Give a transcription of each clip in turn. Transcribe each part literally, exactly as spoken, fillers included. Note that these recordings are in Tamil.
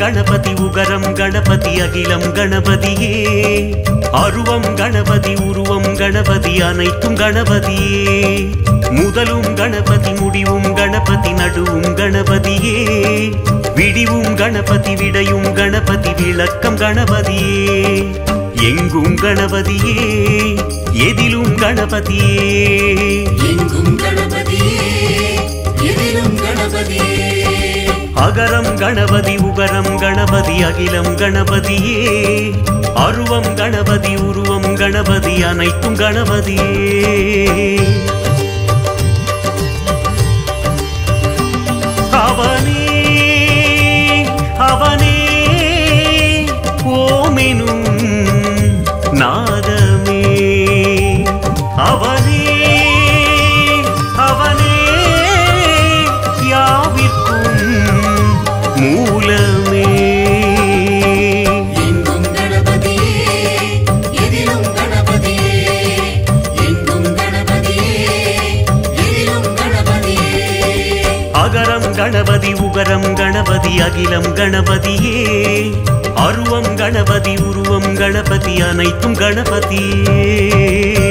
गणपति उगरम गणपति अगिलम गणपतिये अरुवम गणपति उरुवम गणपति अनैत्तुम गणपतिये मुदलुम गणपति मुडिवुम गणपति नडुवुम गणपतिये विडिवुम गणपति विडयुम गणपति विलक्कम गणपतिये एंगुम गणपतिये एदिलुम गणपतिये एंगुम गणपतिये एदिलुम गणपतिये अगरम गणपति उगरम गणपति अगिलम गणपतिये अरुवम गणपति उरुवम गणपति अनैत्तुम गणपतिये अवने अवने ओमेनुम नादमे अवने अवने याविर्क्कुम मूलमे एंगुम गणपतिये एदिलुम गणपतिये एंगुम गणपतिये एदिलुम गणपतिये अगरम गणपति उगरम गणपति अगिलम गणपतिये अरुवम गणपति उरुवम गणपति अनैत्तुम गणपतिये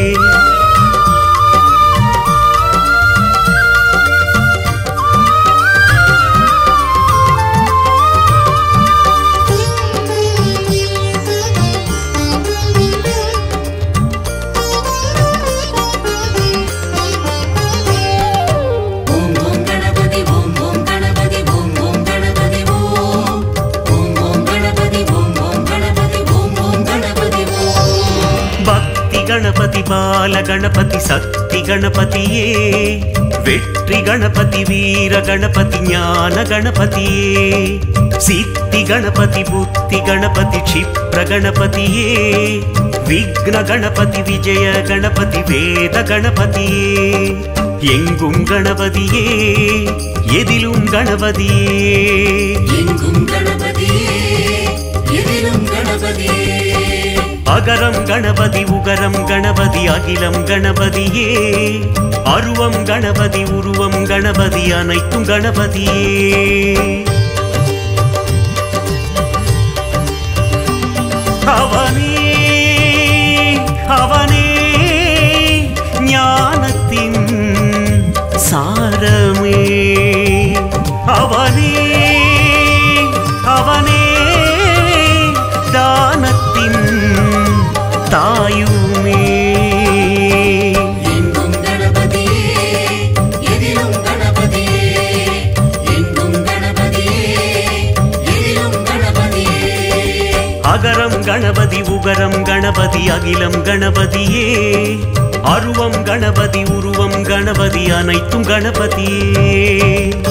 गणपति बाल गणपति शक्ति गणपतिये वेट्रि गणपति वीर गणपति ज्ञान गणपतिये सिद्धि गणपति बुद्धि गणपति क्षिप्र गणपतिये विघ्न गणपति विजय गणपति वेद गणपतिये एंगुम गणपतिये एदिलुम गणपतिये एंगुम गणपतिये एदिलुम गणपतिये अगरम गणपति उगरम गणपति अगिलम गणपतिये अरुवम गणपति उरुवम गणपति अनैत्तुम गणपतिये अवने अवने ज्ञानत्तिन सारमे अवने अवने दानत्तिन तायुमे एंगुम गणपतिये एदिलुम गणपतिये एंगुम गणपतिये एदिलुम गणपतिये अगरम गणपति उगरम गणपति अगिलम गणपतिये अरुवम गणपति उरुवम गणपति अनैत्तुम गणपतिये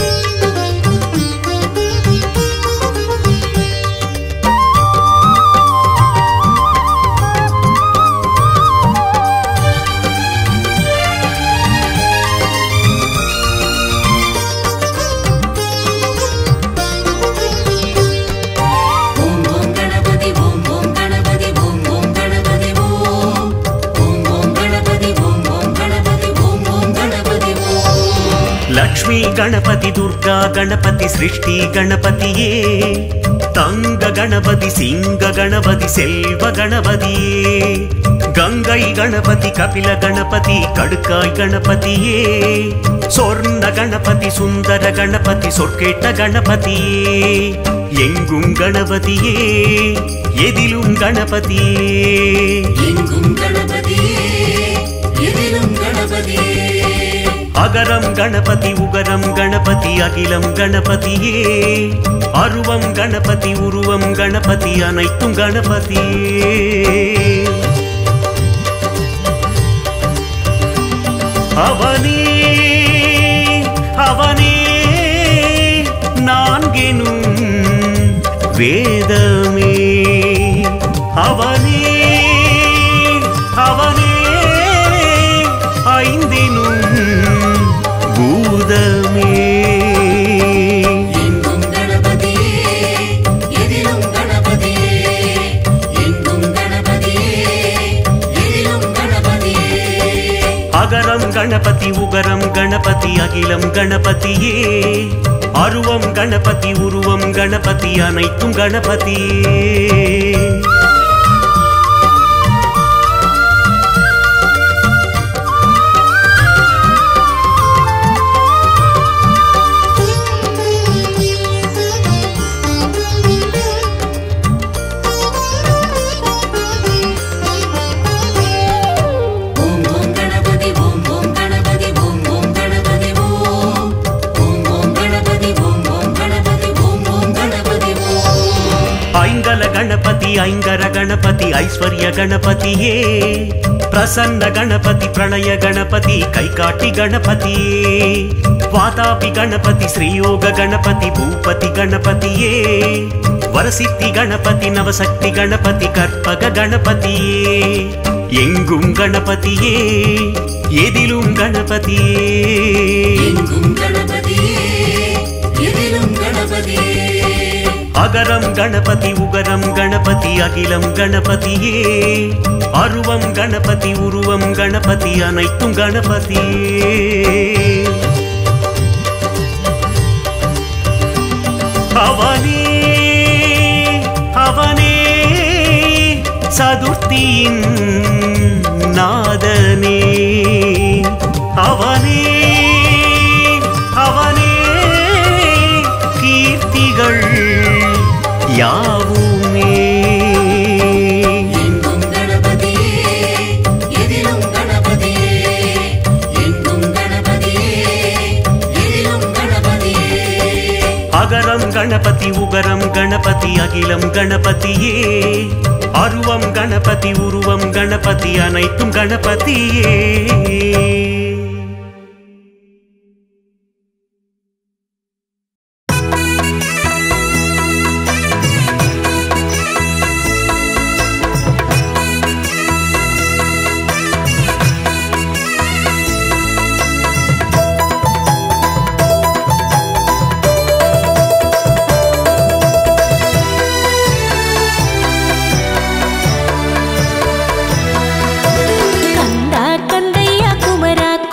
लक्ष्मी गणपति दुर्गा गणपति सृष्टि गणपतिये तंग गणपति सिंह गणपति सेल्व गणपतिये गंगै गणपति कपिल गणपति कड़काय गणपतिये स्वर्ण गणपति सुंदर गणपति सोर्केट गणपतिये एंगुम गणपतिये एदिलुम गणपतिये एंगुम गणपतिये एदिलुम गणपतिये अगरम गणपति उगरम गणपति अगिलम गणपतिये अरुवम गणपति उरुवम गणपति अनैत्तुम गणपतिये अवने अवने नान्गेनुम वेदमे अवने अवने ऐंदेनुम भूतमे एंगुम गणपतिये एदिलुम गणपतिये एंगुम गणपतिये एदिलुम गणपतिये अगरम गणपति उगरम गणपति अगिलम गणपतिये அருவம் கணபதி உருவம் கணபதி அனைத்தும் கணபதியே गणपति ऐंगर गणपति ऐश्वर्य गणपतिये प्रसन्न गणपति प्रणय गणपति कैकाटि गणपतिये वातापि गणपति श्रीयोग गणपति भूपति गणपतिये वरसिद्धि गणपति नवशक्ति गणपति कर्पग गणपतिये एंगुम गणपतिये एदिलुम गणपतिये एंगुम गणपतिये एदिलुम गणपतिये अगरम गणपति उगरम गणपति अगिलम गणपतिये अरुवम गणपति उरुवम गणपति अनैत्तुम गणपतिये अवने अवने सदुर्तियिन नादने अवने अवने कीर्तिगळ यावुमे एंगुम गणपतिये एदिलुम गणपतिये एंगुम गणपतिये एदिलुम गणपतिये अगरम गणपति उगरम गणपति अगिलम गणपतिये अरुवम गणपति उरुवम गणपति अनैत्तुम गणपतिये कंदा कंदैया कुमरा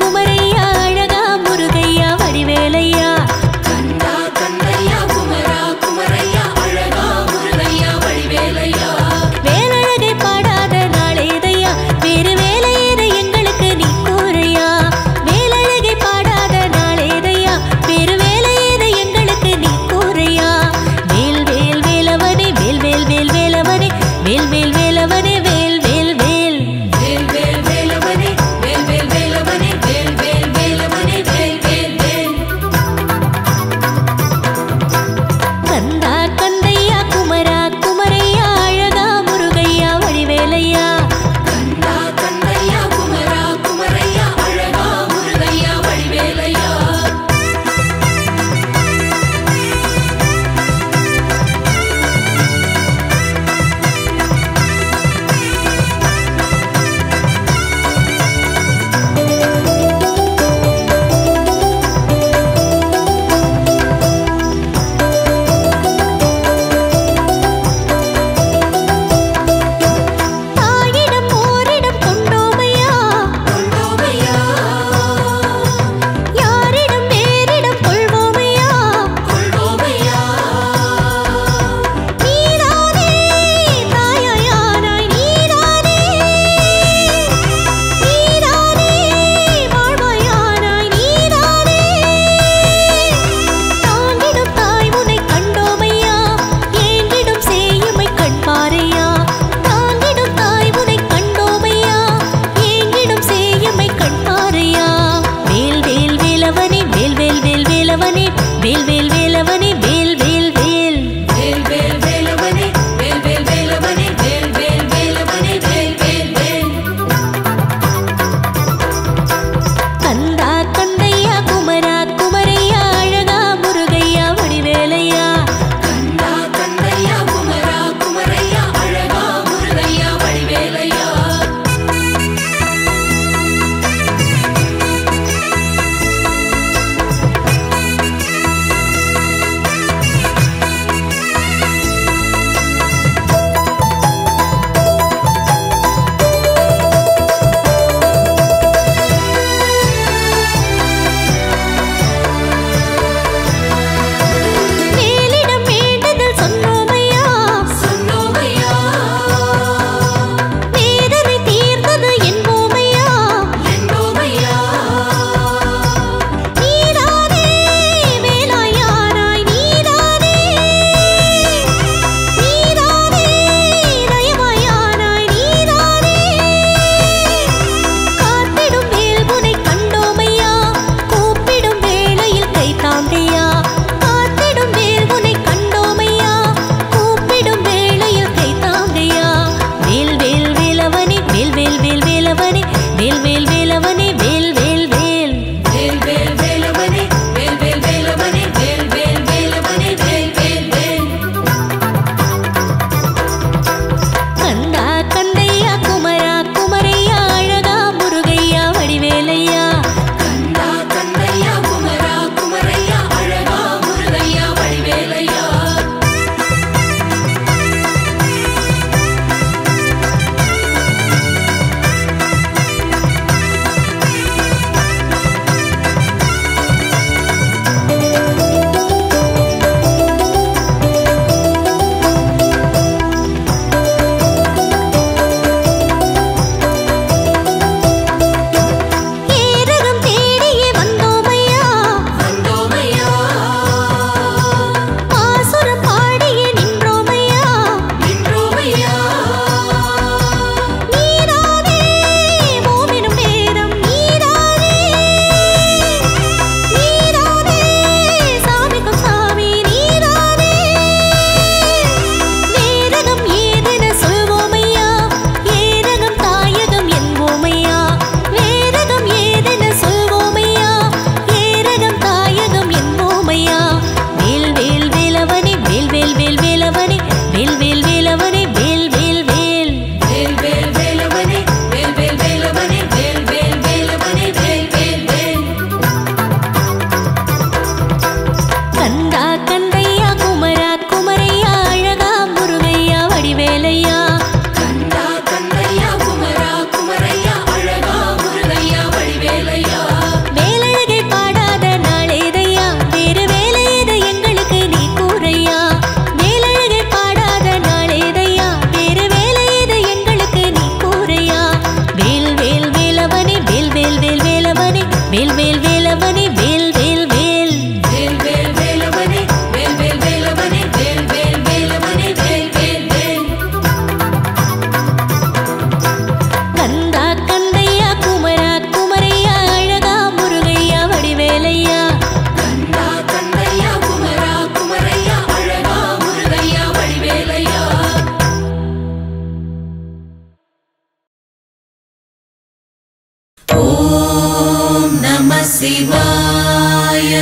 शिवाय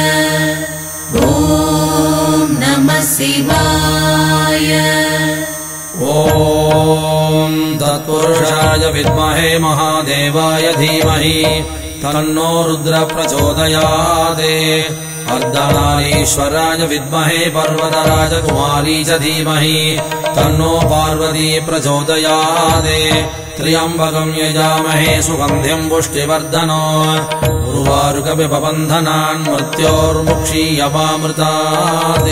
ॐ नमः शिवाय ॐ तत्पुरुषाय विद्महे महादेवाय धीमहि तन्नो रुद्र प्रचोदयात् अर्धनारीश्वराय विद्महे पर्वतराज कुमारी च धीमहि तन्नो पार्वती प्रचोदयात् त्र्यम्बकं यजामहे सुगन्धिं पुष्टिवर्धनो उर्वारुकविपबन्धनान् मृत्योर्मुक्षीयमामृतात्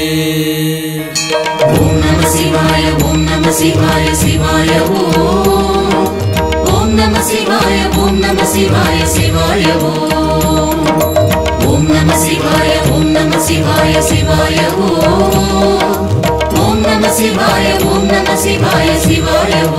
ॐ नमः शिवाय ॐ नमः शिवाय शिवाय ॐ ॐ नमः शिवाय ॐ नमः शिवाय शिवाय ॐ ॐ नमः शिवाय ॐ नमः शिवाय शिवाय ॐ ॐ नमः शिवाय ॐ नमः शिवाय शिवाय ॐ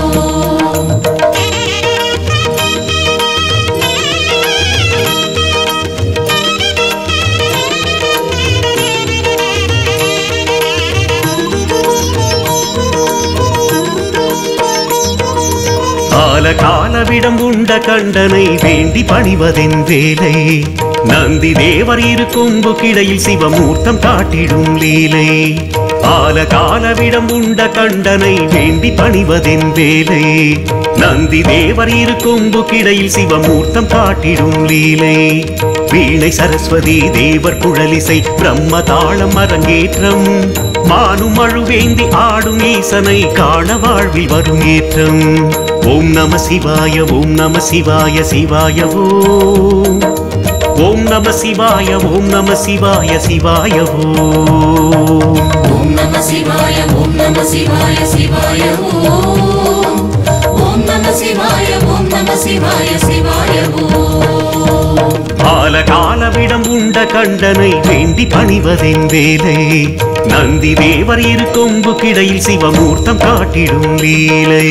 கால காலவிடம் உண்ட கண்டனை வேண்டி பணிவதென் வேலை நந்தி தேவர் இரு கொம்பு கிடையில் சிவமூர்த்தம் காட்டிடும் லீலை கால காலவிடம் உண்ட கண்டனை வேண்டி பணிவதென் வேலை நந்தி தேவர் இரு கொம்பு கிடையில் சிவமூர்த்தம் காட்டிடும் லீலை வீணை சரஸ்வதி தேவர் குழலிசை பிரம்ம தாளம் அரங்கேற்றம் மானும் அழுவேந்தி ஆடும் ஈசனை காண வாழ்வில் வரும் ஏற்றம் ஓம் நம சிவாய ஓம் நம சிவாய சிவாய ஓம் ஓம் நம சிவாய ஓம் நம சிவாய சிவாய ஓம் ஓம் நம சிவாய ஓம் நம சிவாய சிவாய ஓம் ஓம் நம சிவாய ஓம் நம சிவாய சிவாய ஓம் கால காலவிடம் உண்ட கண்டனை வேண்டி பணிவதென் வேலை நந்தி தேவர் இரு கொம்பு கிடையில் சிவமூர்த்தம் காட்டிடும் லீலை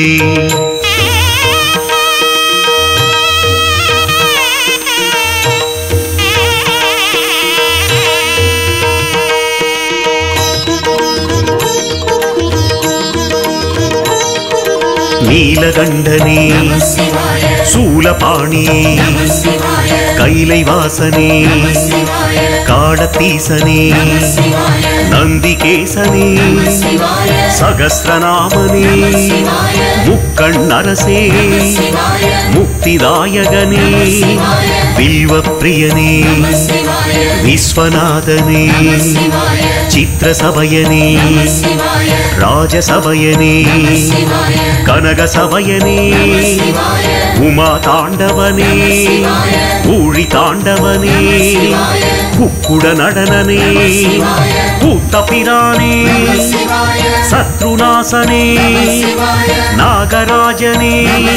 நீலகண்டனே சூலபாணியே கைலை வாசனே காடத்தீசனே நந்திகேசனே சகஸ்ரநாமனே முக்கண்ணரசே முக்திதாயகனே வில்வப்பிரியனே விஸ்வநாதனே சித்திரசபயனே ராஜசபயனே கனகசபயனே உமா தாண்டவனே ஊழி தாண்டவனே குக்குட நடனனே கூத்தபிரானே சத்ருநாசனே நாகராஜனே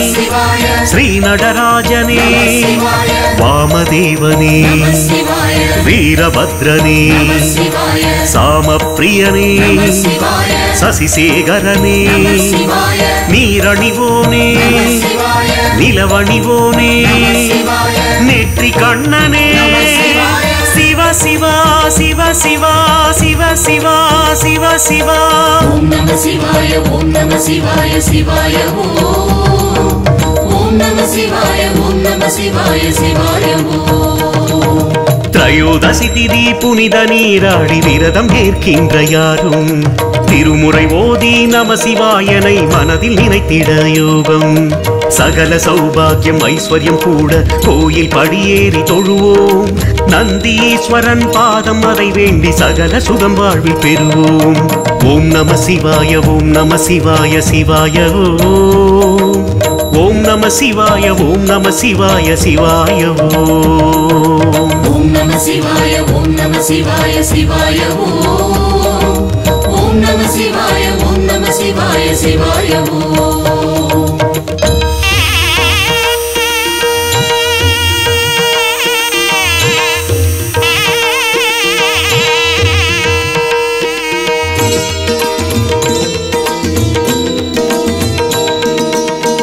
ஸ்ரீநடராஜனே வாமதேவனே வீரபத்ரனே சாமப்பிரியனே சசிசேகரனே நீரணிவோனே நிலவணிவோனே நெற்றி கண்ணனே சிவ சிவா சிவ சிவா சிவ சிவா சிவ சிவா ஓம் நம சிவாய ஓம் நம சிவாய சிவாய ஓம் ஓம் நம சிவாய ஓம் நம சிவாய சிவாய ஓம் திரையோதசி திதி புனித நீராடி விரதம் ஏற்கின்ற யாரும் திருமுறை ஓதி நம சிவாயனை மனதில் நினைத்திட யோகம் சகல சௌபாகியம் ஐஸ்வர்யம் கூட கோயில் படியேறி தொழுவோம் நந்தீஸ்வரன் பாதம் அதை வேண்டி சகல சுகம் வாழ்வில் பெறுவோம் ஓம் நம சிவாய ஓம் நம சிவாய சிவாய ஓம் ஓம் நம சிவாய ஓம் நம சிவாய சிவாய ஓம் ஓம் நம சிவாய ஓம் நம சிவாய சிவாய ஓம் ஓம் நம சிவாய ஓம் நம சிவாய சிவாய ஓம் கால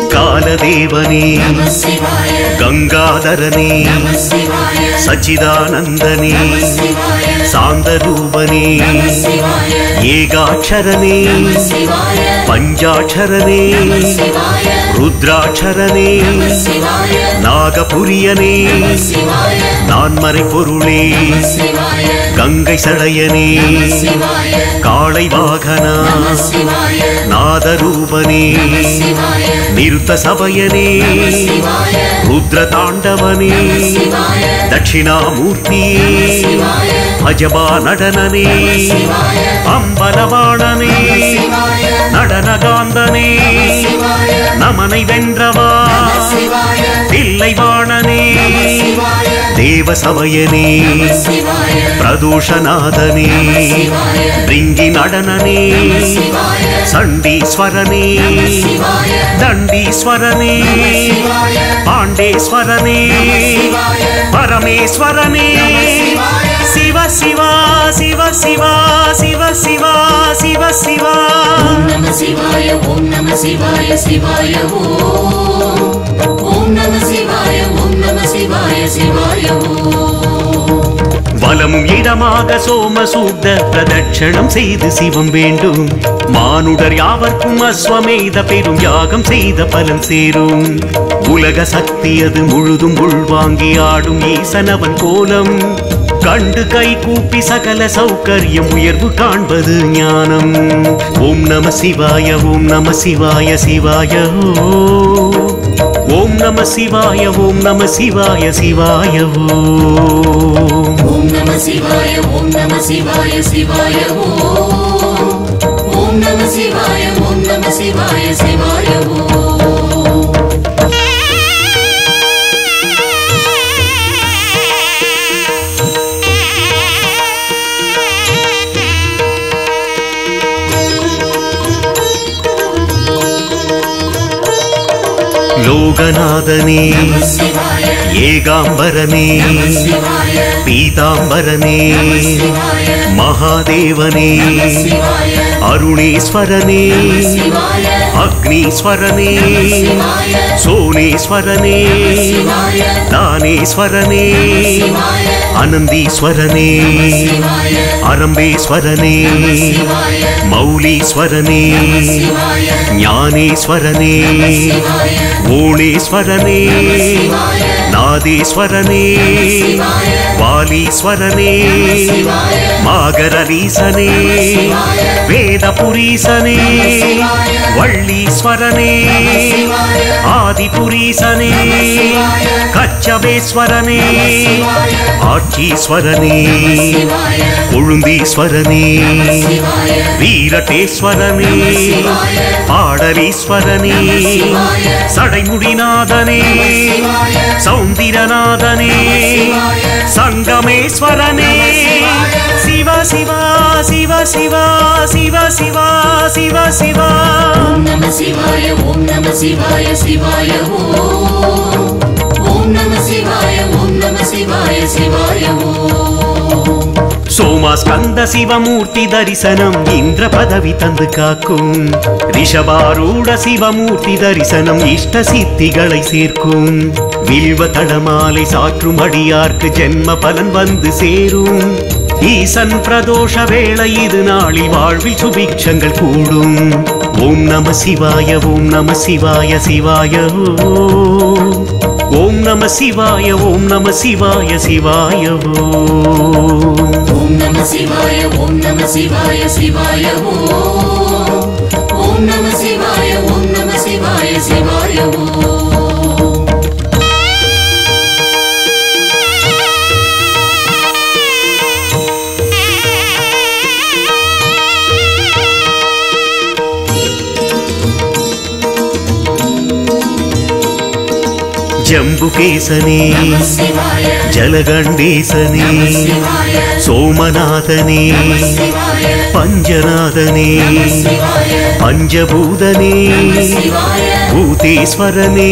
பாலதேவனே நம சிவாய கங்காதரனே நம சிவாய சச்சிதானந்தனே நம சிவாய சாந்தரூபனே நம சிவாய ஏகாட்சரனே நம சிவாய பஞ்சாட்சரனே நம சிவாய ருத்ராட்சரனே நம சிவாய நாகபுரியனே நம சிவாய நான்மறை பொருளே நம சிவாய கங்கை சடையனே நம சிவாய காளை வாகனா நம சிவாய நாதரூபனே நம சிவாய நிருத்த சபயனே நம சிவாய ருத்ர தாண்டவனே நம சிவாய தட்சிணாமூர்த்தியே நம சிவாய அஜபா நடனனே நம சிவாய அம்பலவாணனே நம சிவாய நடனகாந்தனே நம சிவாய நமனை வென்றவா நம சிவாய தில்லைவாணனே நம சிவாய தேவ சபயனே நம சிவாய பிரதோஷநாதனே நம சிவாய ரிங்கி நடனனே நம சிவாய சண்டீஸ்வரனே நம சிவாய தண்டீஸ்வரனே நம சிவாய பாண்டேஸ்வரனே சிவாய பரமேஸ்வரனே சிவாய சிவ சிவா சிவ சிவா சிவ சிவா சிவ சிவா ஓம் நம சிவாய ஓம் நம சிவாய சிவாய ஓம் ஓம் நம சிவாய ஓம் நம சிவாய சிவாய ஓம் வலமும் இடமாக சோமசூத்த பிரதட்சணம் செய்து சிவம் வேண்டும் மானுடர் யாவர்க்கும் அஸ்வமேத பெரும் யாகம் செய்த பலன் சேரும் உலக சக்தி அது முழுதும் உள்வாங்கி ஆடும் ஈசனவன் கோலம் கண்டு கை கூப்பி சகல சௌகரியம் உயர்வு காண்பது ஞானம் ஓம் நம சிவாய ஓம் நம சிவாய சிவாய ஓம் ஓம் நம சிவாய ஓம் நம சிவாய சிவாய ஓம் ஓம் நம சிவாய ஓம் நம சிவாய சிவாய ஓம் ஓம் நம சிவாய ஓம் நம சிவாய சிவாய ஓம் லோகநாதனே நம சிவாய ஏகாம்பரனே நம சிவாய பீதாம்பரனே நம சிவாய மகாதேவனே நம சிவாய அருணேஸ்வரனே நம சிவாய அக்னீஸ்வரனே சிவாய சோனேஸ்வரனே சிவாய தானேஸ்வரனே சிவாய அனந்தீஸ்வரனே சிவாய அரம்பேஸ்வரனே சிவாய மௌலீஸ்வரனே சிவாய ஞானேஸ்வரனே சிவாய ஓணேஸ்வரனே சிவாய நாதேஸ்வரனே சிவாய வாலீஸ்வரனே சிவாய மாகரலீசனே சிவாய வேதபுரீசனே சிவாய வள்ளீஸ்வரனே சிவாய ஆதிபுரீசனே சிவாய கச்சபேஸ்வரனே சிவாய ஆட்சீஸ்வரனே சிவாய கொழுந்தீஸ்வரனே சிவாய வீரட்டேஸ்வரனே சிவாய பாடலீஸ்வரனே சிவாய சடைமுடிநாதனே சிவாய சௌந்திரநாதனே சிவாய சங்கமேஸ்வரனே சிவ சிவா சிவ சிவா சிவ சிவா சிவ சிவா ஓம் நம சிவாய ஓம் நம சிவாய சிவாய ஓம் ஓம் நம சிவாய ஓம் நம சிவாய சிவாய ஓம் சோமாஸ்கந்த சிவமூர்த்தி தரிசனம் இந்திர பதவி தந்து காக்கும் ரிஷபாரூட சிவமூர்த்தி தரிசனம் இஷ்ட சித்திகளை சேர்க்கும் வில்வ தடமாலை சாற்றும் அடியார்க்கு ஜென்ம பலன் வந்து சேரும் ஈசன் பிரதோஷ வேளை இது நாளில் வாழ்வில் சுபிக்ஷங்கள் கூடும் ஓம் நம சிவாய ஓம் நம சிவாய சிவாய ஓம் ஓம் நம சிவாய ஓம் நம சிவாய சிவாய ஓம் ஓம் நம சிவாய ஓம் நம சிவாய சிவாய ஓம் ஓம் நம சிவாய ஓம் நம சிவாய சிவாய ஓம் ஜம்புகேசனே நம சிவாய ஜலகண்டேசனே நம சிவாய சோமநாதனே நம சிவாய பஞ்சநாதனே நம சிவாய பஞ்சபூதனே நம சிவாய பூதேஸ்வரனே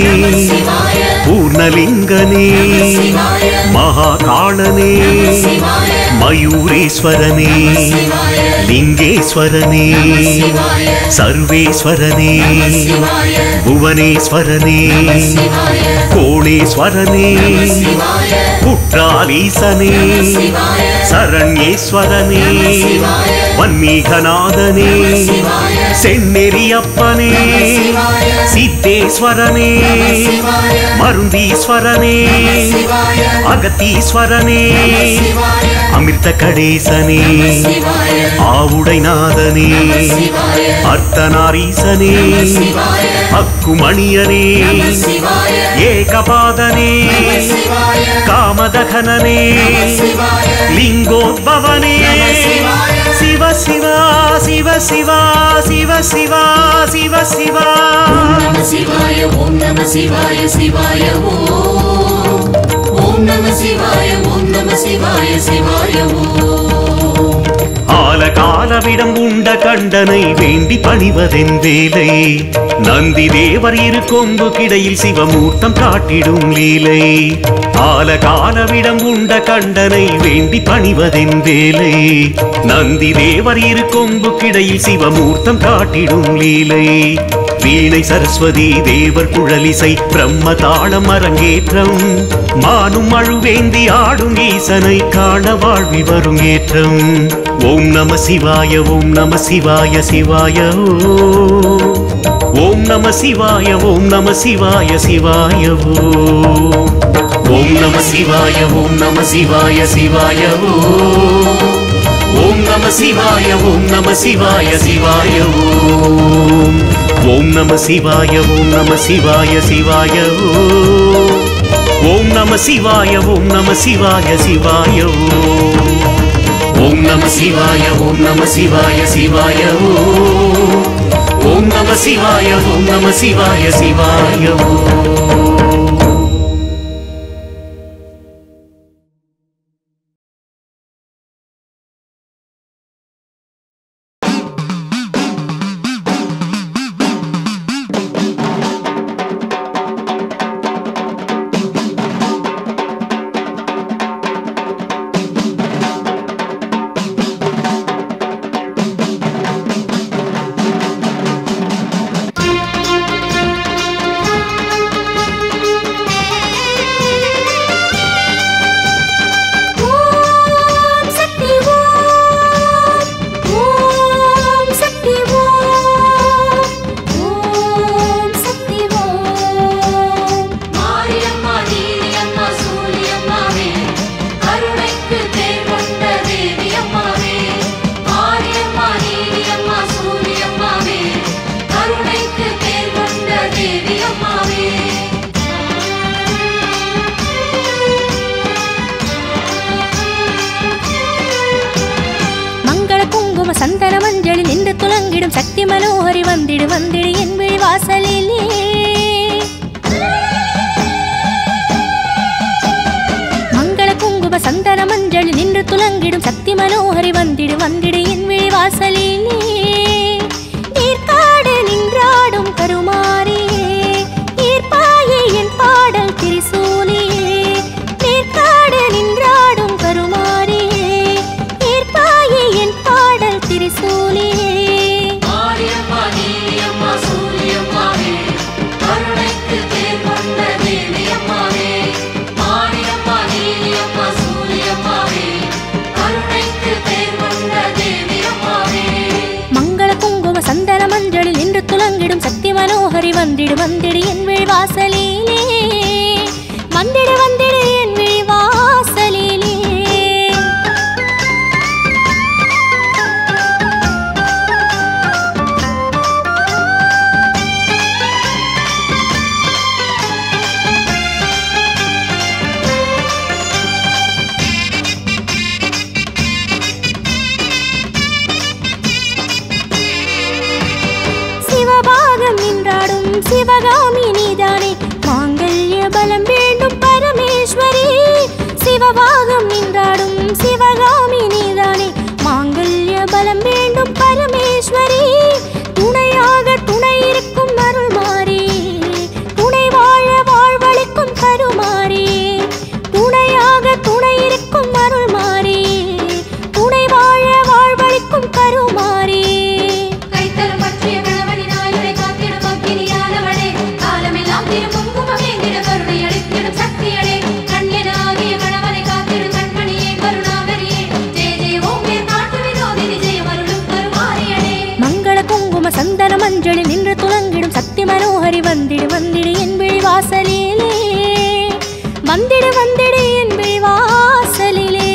சிவாய பூர்ணலிங்கனே சிவாய மகாகாளனே சிவாய மயூரேஸ்வரனே லிங்கேஸ்வரனே சர்வேஸ்வரனே புவனேஸ்வரனே கோணேஸ்வரனே குற்றாலீசனே சரண்யேஸ்வரனே வன்மீகநாதனே செந்நெறியப்பனே சித்தேஸ்வரனே மருந்தீஸ்வரனே அகத்தீஸ்வரனே அமிர்த கடேசனே ஆவுடைநாதனே அர்த்தநாரீசனே அக்குமணியனே ஏகபாதனே காமதகனனே லிங்கோத்பவனே சிவ சிவா சிவ சிவா சிவ சிவா சிவ சிவா நம சிவாய ஓம் நம சிவாய சிவாய ஓம் ஓம் நம சிவாய ஓம் நம சிவாய சிவாய ஓம் ஆலகாலவிடம் உண்ட கண்டனை வேண்டி பணிவதென் வேலை நந்தி தேவர் இரு கொம்பு கிடையில் சிவமூர்த்தம் காட்டிடும் லீலை ஆலகாலவிடம் உண்ட கண்டனை வேண்டி பணிவதென் வேலை நந்தி தேவர் இரு கொம்பு கிடையில் சிவமூர்த்தம் காட்டிடும் லீலை வீணை சரஸ்வதி தேவர் குழலிசை பிரம்ம தாளம் அரங்கேற்றம் மானும் அழுவேந்தி ஆடும் ஈசனை காண வாழ்வி வரும் ஏற்றம் ஓம் நம சிவாய ஓம் நம சிவாய சிவாய ஓம் நம சிவாய ஓம் நம சிவாய சிவாய ஓம் நம சிவாய ஓம் நம சிவாய சிவாய ஓம் நம சிவாய ஓம் நம சிவாய சிவாய ஓம் நம சிவாய ஓம் நம சிவாய சிவாய ஓம் நம சிவாய ஓம் நம சிவாய சிவாய ஓம் நம சிவாய ஓம் நம சிவாய சிவாய ஓம் நம சிவாய ஓம் நம சிவாய சிவாய சந்தன மஞ்சள் நின்று துலங்கிடும் சக்தி மனோஹரி வந்திடு வந்திடு என் விழி வாசலிலே மங்கள குங்கும சந்தன மஞ்சள் நின்று துலங்கிடும் சக்தி மனோஹரி வந்திடு வந்திடு என் விழி வாசலிலே நீர்காடு நின்றாடும் கருமாரியே ஈர்ப்பாயே என் பாடல் திரிசூலியே நீர்காடு நின்றாடும் கருமாரியே ஈர்ப்பாயே என் பாடல் திரிசூலியே மாரியம்மா நீலியம்மா சூரியம்மாவே கருணைக்கு பேர் கொண்ட தேவியம்மாவே மாரியம்மா நீலியம்மா சூரியம்மாவே கருணைக்கு பேர் கொண்ட தேவியம்மாவே மங்கள குங்கும சந்தன மஞ்சளில் நின்று துலங்கிடும் சக்தி மனோஹரி வந்திடு வந்திடு என் விழி வாசலிலே வந்திடு வந்திடு என் விழி வாசலிலே சிவபாகம் நின்றாடும் சிவகாமி நீதானே மாங்கல்ய பலம் வேண்டும் பரமேஸ்வரி சிவபாகம் நின்றாடும் சிவகாமி நீதானே மாங்கல்ய பலம் வேண்டும் பரமேஸ்வரி துணையாக துணை இருக்கும் அருள் மாறி துணை வாழ வாழ்வளிக்கும் கருமாறி துணையாக துணை இருக்கும் அருள் மாறி மனோஹரி வந்திடு வந்திடு என் விழி வாசலிலே வந்திடு வந்திடு என் விழி வாசலிலே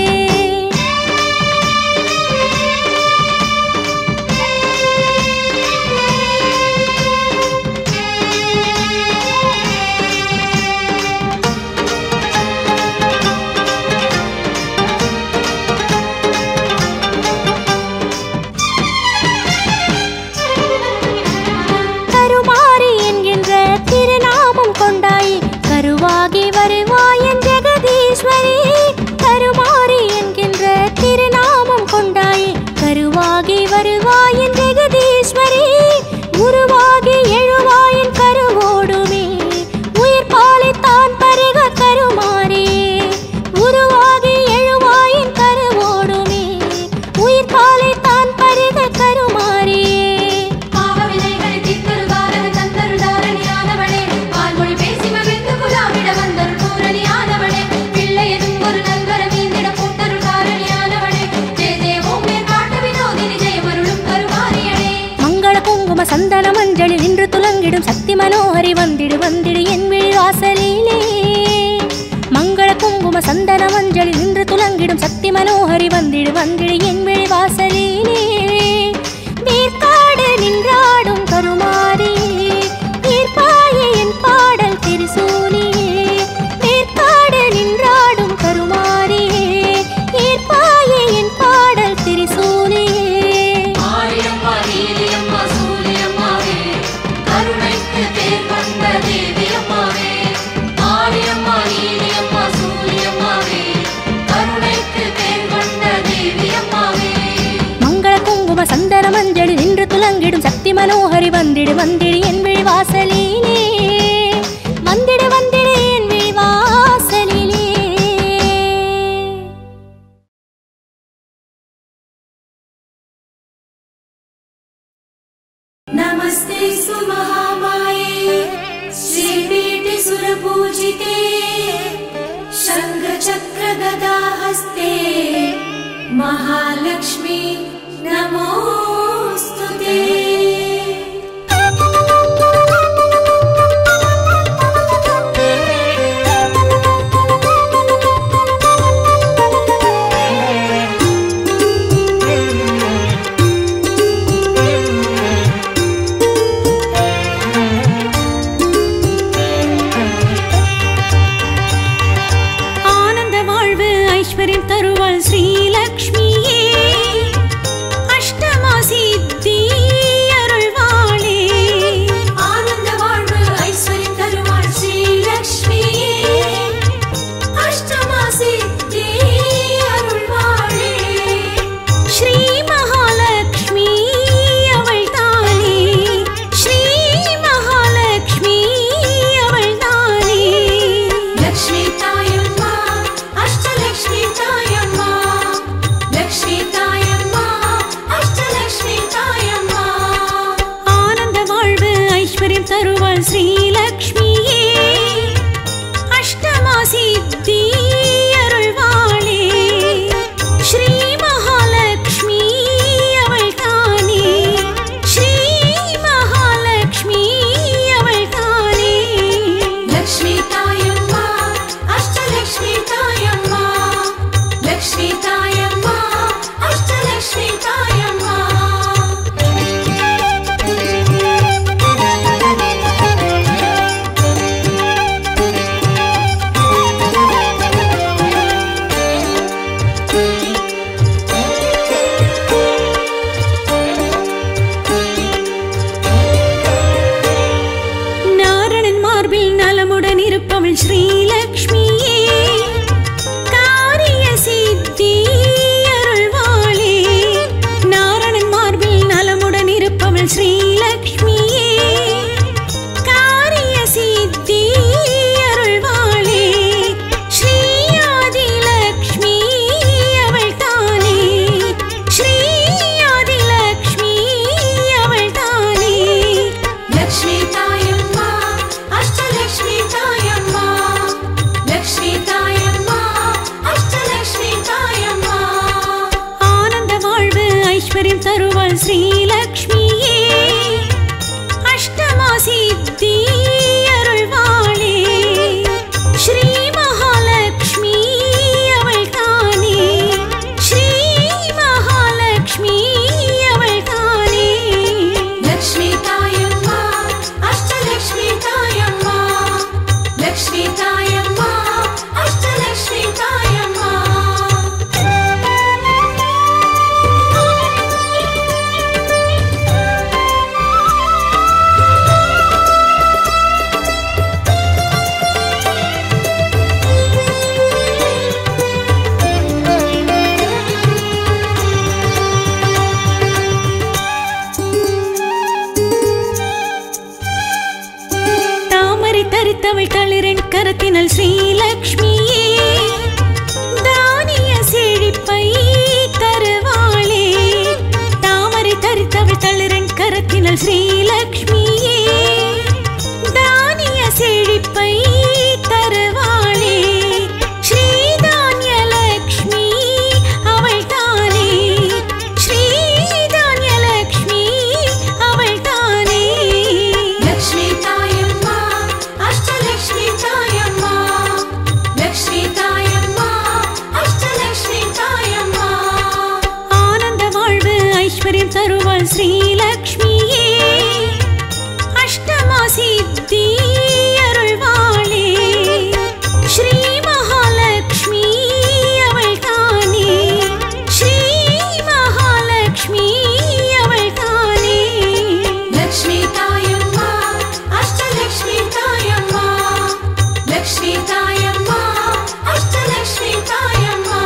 கருவாகி வருவாயன் ஜெகதீஸ்வரி கருமாரி என்கின்ற திருநாமம் கொண்டாயே கருவாகி வருவாயன் ஜெகதீஸ்வரி உருவாகி எழுவாயன் கருவோடுமே உயிர் பாலைத்தான் பருக கருமாரி உருவாகி எழுவாயன் கருவோடுமே உயிர் பாலைத்தான் பருக கருமாரி சந்தன மஞ்சளில் நின்று துலங்கிடும் சக்தி மனோஹரி வந்திடு வந்திடு என் விழி வாசலிலே மங்கள குங்கும சந்தன மஞ்சளில் நின்று துலங்கிடும் சக்தி மனோஹரி வந்திடு வந்திடு என் விழி வாசலிலே வேர்க்காடு நின்றாடும் கருமாரி வேர்ப்பாயே என் பாடல் திருசூலியே வேர்க்காடு நின்றாடும் கருமாரி வேர்ப்பாயே என் பாடல் திருசூலியே சந்தன மஞ்சளில் நின்று துலங்கிடும் சக்தி மனோஹரி வந்திடு வந்திடு என் விழி வாசலிலே வந்திடு வந்திடு என் விழி வாசலிலே நமஸ்தே சுமஹாமாயே ஸ்ரீபீఠे சுரபூஜிதே சங்க சக்கர கதா ஹஸ்தே महालक्ष्मी नमोस्तुते ஆனந்த வாழ்வு ஐஸ்வர்யம் தருவாள் ஸ்ரீலக்ஷ்மியே அஷ்டமா சித்தி அருள்வாளே ஆனந்த வாழ்வு ஐஸ்வர்யம் தருவாள் ஸ்ரீலக்ஷ்மியே அஷ்டமா சித்தி அருள்வாளே ஸ்ரீ மகாலக்ஷ்மி அவள் தானே ஸ்ரீ மகாலக்ஷ்மி அவள் தானே லக்ஷ்மி தாயம்மா அஷ்டலக்ஷ்மி தாயம்மா லக்ஷ்மி தாயம்மா அஷ்டலக்ஷ்மி தாயம்மா ஆனந்த வாழ்வு ஐஸ்வர்யம் தருவாள் ஸ்ரீலக்ஷ்மியே அஷ்டமா சித்தி அருள்வாளே ஸ்ரீ மகாலக்ஷ்மி அவள் தானே ஸ்ரீ மகாலக்ஷ்மி அவள் தானே லக்ஷ்மி தாயம்மா அஷ்டலக்ஷ்மி தாயம்மா லக்ஷ்மி தாயம்மா அஷ்டலக்ஷ்மி தாயம்மா நாரணன் மார்பில் நலமுடன் இருப்பவள் ஸ்ரீலக்ஷ்மியே காரிய சித்தி அருள்வாளே நாரணன் மார்பில் நலமுடன் இருப்பவள் ஸ்ரீலக்ஷ்மியே காரிய சித்தி அருள்வாளே ஸ்ரீ ஆதிலக்ஷ்மி அவள் தானே ஸ்ரீ ஆதிலக்ஷ்மி அவள் தானே லக்ஷ்மி தாயம்மா அஷ்டலக்ஷ்மி தாயம்மா லக்ஷ்மி தாயம்மா அஷ்டலக்ஷ்மி தாயம்மா ஆனந்த வாழ்வு ஐஸ்வர்யம் தருவாள் ஸ்ரீலக்ஷ்மியே அஷ்டமா சித்தி கரத்தினல் ஸ்ரீலக்ஷ்மியே தானிய செழிப்பை தருவாளே தாமரை தரித்தவள் தளிரன் கரத்தினல் ஸ்ரீலக்ஷ்மியே தானிய செழிப்பை தருவாளே ஸ்ரீதான்யலக்ஷ்மி அவள் தானே ஸ்ரீதான்யலக்ஷ்மி அவள் தானே லக்ஷ்மி தாயம்மா அஷ்டலக்ஷ்மி தாயம்மா லக்ஷ்மி தாயம்மா அஷ்டலக்ஷ்மி தாயம்மா ஆனந்த வாழ்வு ஐஸ்வர்யம் தருவாள் ஸ்ரீலக்ஷ்மியே அஷ்டமா சித்தி அருள்வாளே ஸ்ரீ மகாலக்ஷ்மி அவள் தானே ஸ்ரீ மகாலக்ஷ்மி அவள் தானே லக்ஷ்மி தாயம்மா அஷ்டலக்ஷ்மி தாயம்மா லக்ஷ்மி தாயம்மா அஷ்டலக்ஷ்மி தாயம்மா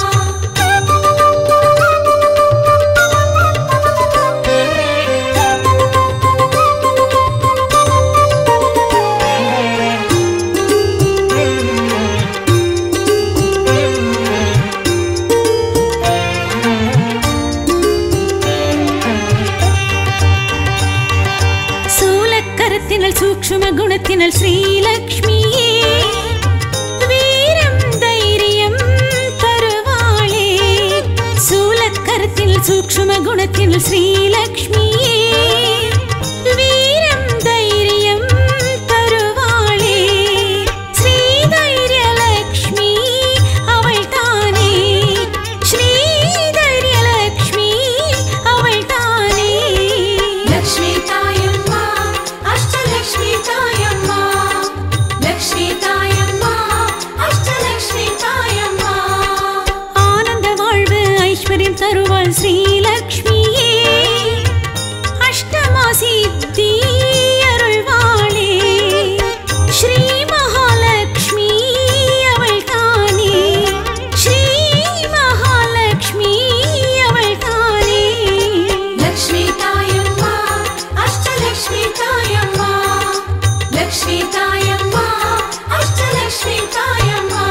சூலக்கரத்தினல் சூக்ஷ்ம குணத்தினல் ஸ்ரீலக்ஷ்மியே வீரம் தைரியம் தருவாளே சூலக்கரத்தினல் சூக்ஷ்ம குணத்தினல் ஸ்ரீலக்ஷ்மியே வீரம் தைரியம் தருவாளே ஸ்ரீதைரியலக்ஷ்மி அவள் தானே ஸ்ரீதைரியலக்ஷ்மி அவள் தானே லக்ஷ்மி தாயம்மா அஷ்டலக்ஷ்மி தாயம்மா லக்ஷ்மி தாயம்மா அஷ்டலக்ஷ்மி தாயம்மா ஆனந்த வாழ்வு ஐஸ்வர்யம் தருவாள் ஸ்ரீலக்ஷ்மியே அஷ்டமா சித்தி அருள்வாளே ஸ்ரீ மகாலக்ஷ்மி அவள் தானே ஸ்ரீ மகாலக்ஷ்மி அவள் தானே லக்ஷ்மி தாயம்மா அஷ்டலக்ஷ்மி தாயம்மா லக்ஷ்மி தாயம்மா அஷ்டலக்ஷ்மி தாயம்மா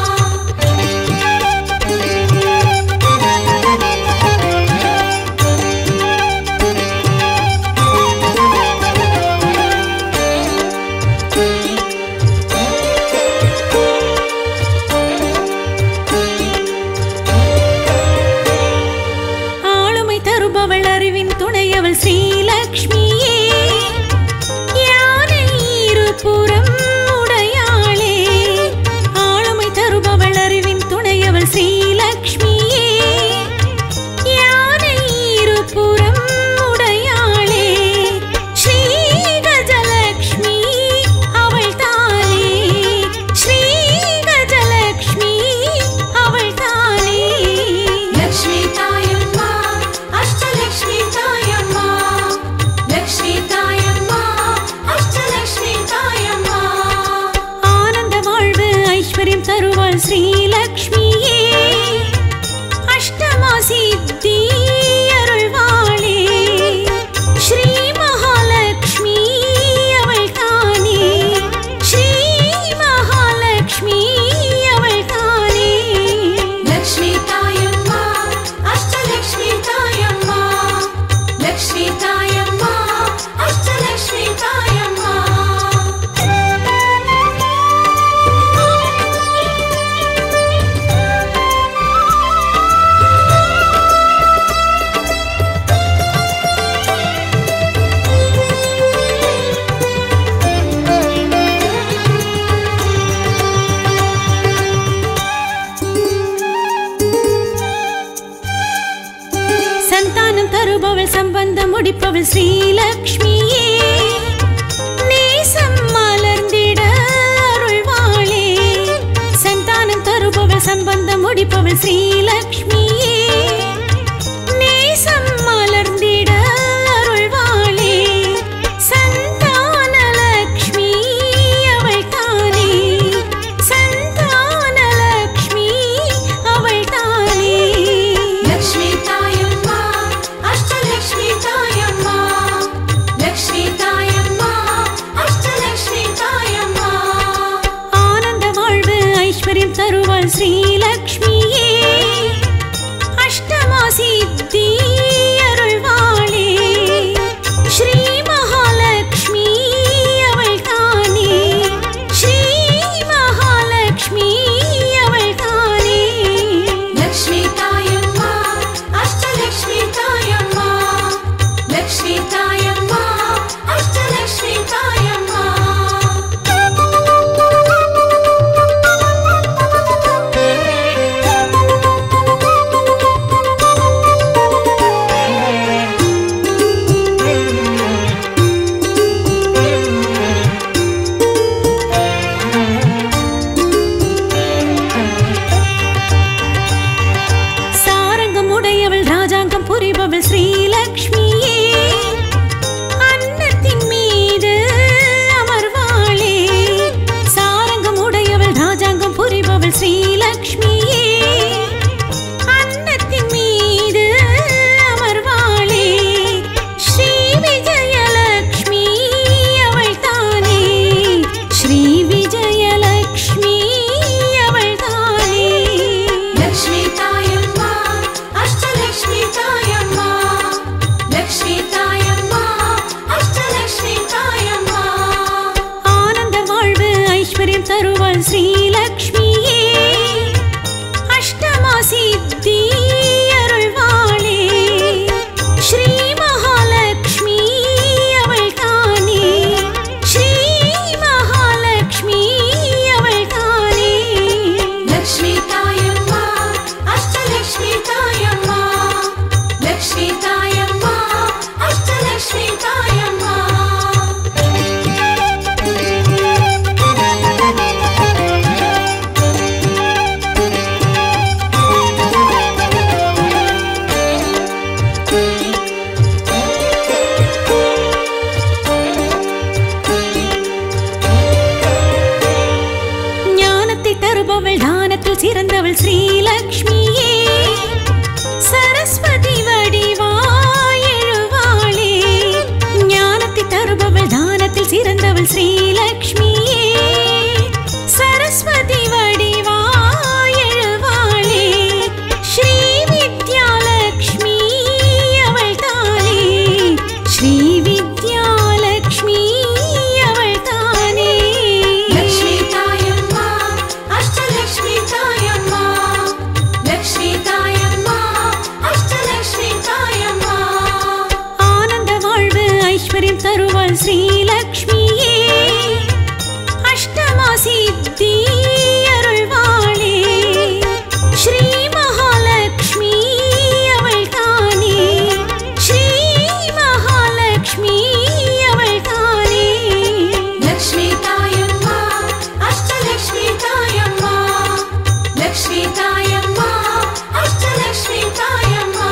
ஆளுமை தருபவள் அறிவின் துணையவள் ஸ்ரீலக்ஷ்மியே யானை இருபுறம் உடையாளே ஆளுமை தருபவள் அறிவின் துணையவள் ஸ்ரீலக்ஷ்மியே யானை இருபுறம் உடையாளே ஸ்ரீ கஜலக்ஷ்மி அவள் தானே ஸ்ரீ கஜலக்ஷ்மி அவள் தானே லக்ஷ்மி தாயம்மா அஷ்டலக்ஷ்மி தாயம்மா லக்ஷ்மி தாயம்மா அஷ்டலக்ஷ்மி தாயம்மா ஆனந்த வாழ்வு ஐஸ்வர்யம் தருவாள் ஸ்ரீலக்ஷ்மியே அஷ்டமா சித்தி அருள்வாளே ஸ்ரீ மகாலக்ஷ்மி அவள் தானே ஸ்ரீ மகாலக்ஷ்மி அவள் தானே லக்ஷ்மி தாயம்மா அஷ்டலக்ஷ்மி தாயம்மா லக்ஷ்மி தாயம்மா அஷ்டலக்ஷ்மி தாயம்மா சந்தானம் தருபவள் சம்பந்தம் முடிப்பவள் ஸ்ரீலக்ஷ்மியே நேசம் மலர்ந்திட அருள்வாளே சந்தானம் தருபவள் சம்பந்தம் முடிப்பவள் ஸ்ரீலக்ஷ்மியே நேசம் மலர்ந்திட அருள்வாளே சந்தானலக்ஷ்மி அவள் தானே சந்தானலக்ஷ்மி அவள் தானே லக்ஷ்மி தாயம்மா அஷ்டலக்ஷ்மி தாயம்மா லக்ஷ்மி தாயம்மா அஷ்டலக்ஷ்மி தாயம்மா புரிபவள் ஸ்ரீலக்ஷ்மியே அன்னத்தின் மீது அமர்வாளே சாரங்கம் உடையவள் ராஜாங்கம் புரிபவள் ஸ்ரீலக்ஷ்மியே அன்னத்தின் மீது அமர்வாளே ஸ்ரீ விஜயலக்ஷ்மி அவள் தானே ஸ்ரீ விஜயலக்ஷ்மி அவள் தானே லக்ஷ்மி தாயம்மா அஷ்டலக்ஷ்மி தாயம்மா லக்ஷ்மி தாயம்மா அஷ்டலக்ஷ்மி தாயம்மா ஆனந்த வாழ்வு ஐஸ்வர்யம் தருவாள் ஸ்ரீலக்ஷ்மியே அஷ்டமா சித்தி அருள்வாளே ஸ்ரீ மகாலக்ஷ்மி அவள் தானே ஸ்ரீ மகாலக்ஷ்மி அவள் தானே லக்ஷ்மி தாயம்மா அஷ்டலக்ஷ்மி தாயம்மா லக்ஷ்மி தாயம்மா அஷ்டலக்ஷ்மி தாயம்மா ஞானத்தை தருபவள் தானத்தில் சிறந்தவள் ஸ்ரீலக்ஷ்மியே சரஸ்வதி வடிவாய் எழுவாளே ஞானத்தை தருபவள் தானத்தில் சிறந்தவள் ஸ்ரீலக்ஷ்மியே சரஸ்வதி வடிவாய் எழுவாளே ஸ்ரீ வித்யாலக்ஷ்மி அவள் தானே ஸ்ரீ வித்யாலக்ஷ்மி அவள் தானே லக்ஷ்மி தாயம்மா அஷ்டலக்ஷ்மி தாயம்மா லக்ஷ்மி தாயம்மா அஷ்டலக்ஷ்மி தாயம்மா ஆனந்த வாழ்வு ஐஸ்வர்யம் தருவாள் ஸ்ரீலக்ஷ்மியே அஷ்டமா சித்தி அருள்வாளே ஸ்ரீ மகாலக்ஷ்மி அவள் தானே ஸ்ரீ மகாலக்ஷ்மி அவள் தானே லக்ஷ்மி தாயம்மா அஷ்டலக்ஷ்மி தாயம்மா லக்ஷ்மி தாயம்மா அஷ்டலக்ஷ்மி தாயம்மா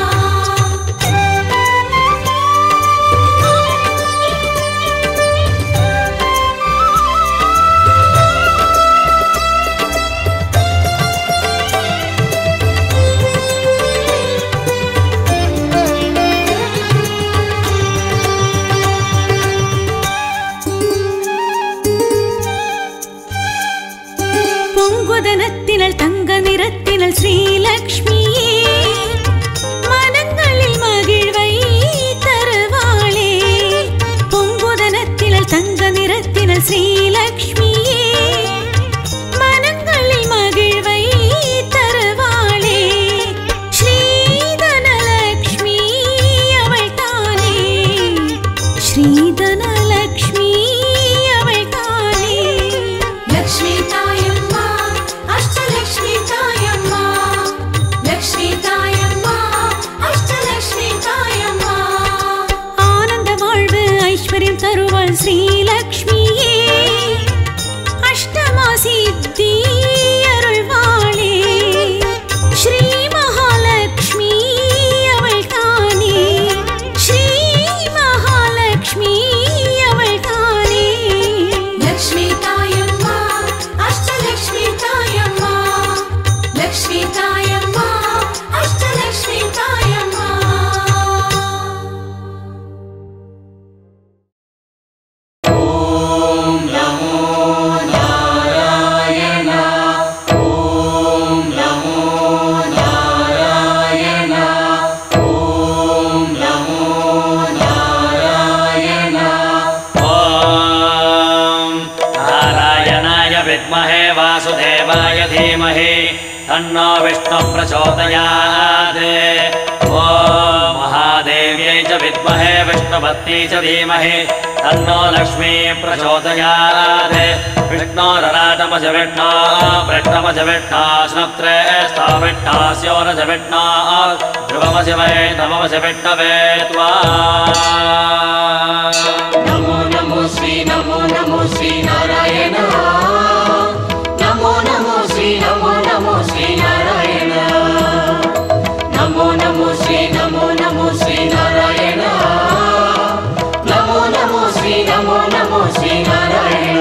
பொங்குதனத்தினள் தங்க நிறத்தினள் ஸ்ரீலக்ஷ்மியே மனங்களில் மகிழ்வை தருவாளே பொங்குதனத்தினள் தங்க நிறத்தினள் ஸ்ரீலக்ஷ்மியே மனங்களில் மகிழ்வை தருவாளே ஸ்ரீதனலக்ஷ்மி அவள் தானே ஸ்ரீதனலக்ஷ்மி அவள் தானே லக்ஷ்மி தாயம்மா அஷ்டலக்ஷ்மி தாயம்மா லக்ஷ்மி தாயம்மா அஷ்டலக்ஷ்மி தாயம்மா ஆனந்த வாழ்வு ஐஸ்வர்யம் தருவாள் ஸ்ரீலக்ஷ்மியே அஷ்டமா சித்தி அருள்வாளே ஸ்ரீ மகாலக்ஷ்மி அவள் தானே ஸ்ரீ மகாலக்ஷ்மி அவள் தானே லக்ஷ்மி தாயம்மா அஷ்டலக்ஷ்மி தாயம்மா லக்ஷ்மி தாயம்மா அஷ்டலக்ஷ்மி தாயம்மா विद्महे वासुदेवाय धीमहि तन्नो विष्णु प्रचोदयात् ॐ महादेव्यै च विद्महे विष्णुपत्न्यै च धीमहि तन्नो लक्ष्मी प्रचोदयात् विष्णोरराटमज विष्णो वृष्णमज विष्णो स्नुत्रे स्थाविष्णास्योरज विष्णो ध्रुवमज वै नममज विष्णवे त्वा नमो नमो श्री नमो नमो श्री नारायण नमो नमो श्री नमो नमो श्री नारायण नमो नमो श्री नमो नमो नमो श्री नारायण नमो नमो श्री नमो नमो श्री नारायण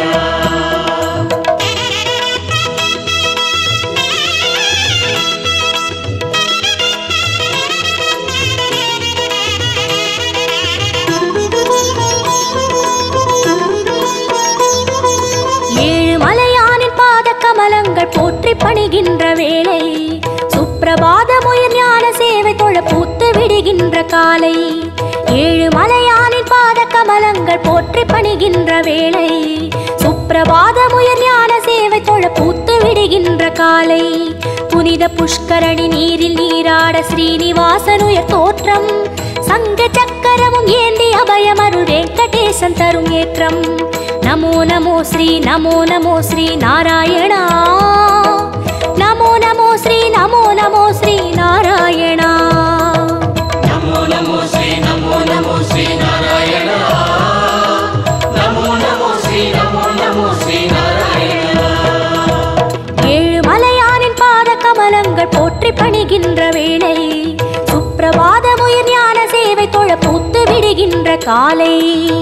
போற்றி பணிகின்ற வேளை சுப்பிரபாதமுயர் ஞான சேவை தொழ பூத்து விடுகின்ற காலை ஏழு மலையானின் பாத கமலங்கள் போற்றி பணிகின்ற வேளை சுப்பிரபாதமுயர் ஞான சேவை தொழ பூத்து விடுகின்ற காலை புனித புஷ்கரணி நீரில் நீராட ஸ்ரீனிவாசனுயர் தோற்றம் சங்க சக்கரமும் ஏந்தி அபயமருள் வெங்கடேசன் தரும் ஏற்றம் नमो नमो श्री नमो नमो श्री नारायण नमो नमो श्री नमो नमो श्री नारायण नमो नमो श्री नमो नमो श्री नारायण नमो नमो श्री नमो नमो श्री नारायण ஏழு மலையானின் பாத கமலங்கள் போற்றி பணிகின்ற வேளை சுப்பிரபாதமுயர் ஞான சேவை தொழ பூத்து விடுகின்ற காலை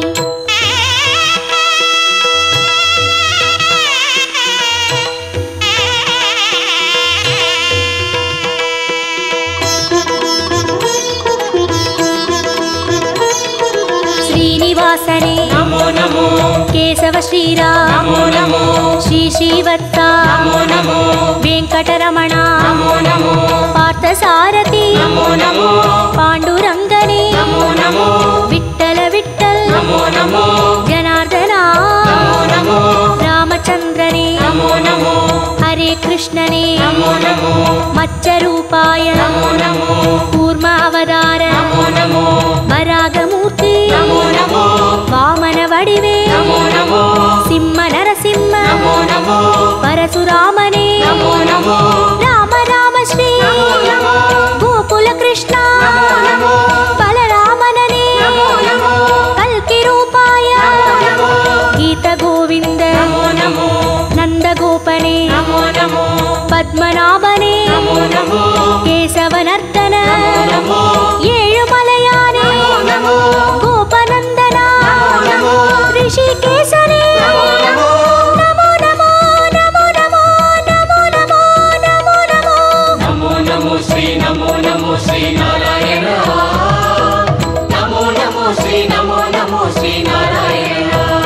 नमो नमो केशव श्रीराम नमो नमो श्री श्रीवत्सा नमो नमो वेंकटरमण नमो नमो पार्थसारथी नमो नमो पांडुरंगने नमो नमो विठ्ठल विठ्ठल नमो नमो जनार्दना नमो नमो रामचंद्रने नमो नमो हरे कृष्णने नमो नमो मच्चरूपाय नमो नमो कूर्मावतार नमो नमो वरागमूर्ति नमो नमो वामन वडिवे नमो नमो सिंह नरसिंह नमो नमो परशुरामने नमो नमो राम राम श्री नमो नमो गोकुल कृष्ण नमो नमो बलरामनने नमो नमो कल्कि रूपाय नमो नमो गीत गोविंद नमो नमो नंद गोपने नमो नमो पद्मनाभने नमो नमो केशवनर्दन नमो ஏழு மலையானே नमो गोपनंदना नमो ऋषिकेशने नमो नमो नमो नमो नमो नमो नमो नमो नमो नमो नमो नमो श्री नमो नमो श्री नारायण नमो नमो श्री नमो नमो श्री नारायण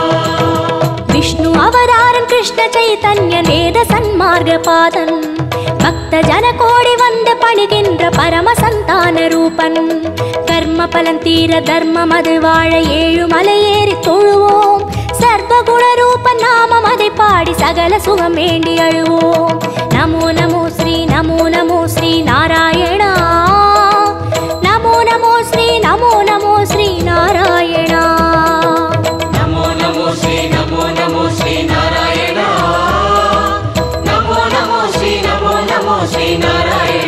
विष्णु अवतारन कृष्ण चैतन्य वेद सन्मार्ग पादन भक्त जन कोडि वंद पणिगिன்ற परम संतान रूपन कर्म पलन तीर धर्म मद वाழ ஏழு மலையேறி தொழுவோம் சர்வகுண ரூபன் நாமம் அதை பாடி சகல சுகம் வேண்டி அழுவோம் நமோ நமோ ஸ்ரீ நமோ நமோ ஸ்ரீ நாராயணா நமோ நமோ ஸ்ரீ நமோ நமோ ஸ்ரீ நாராயணா नमो नमो श्री नमो नमो श्री नारायण नमो नमो श्री नमो नमो श्री नारायण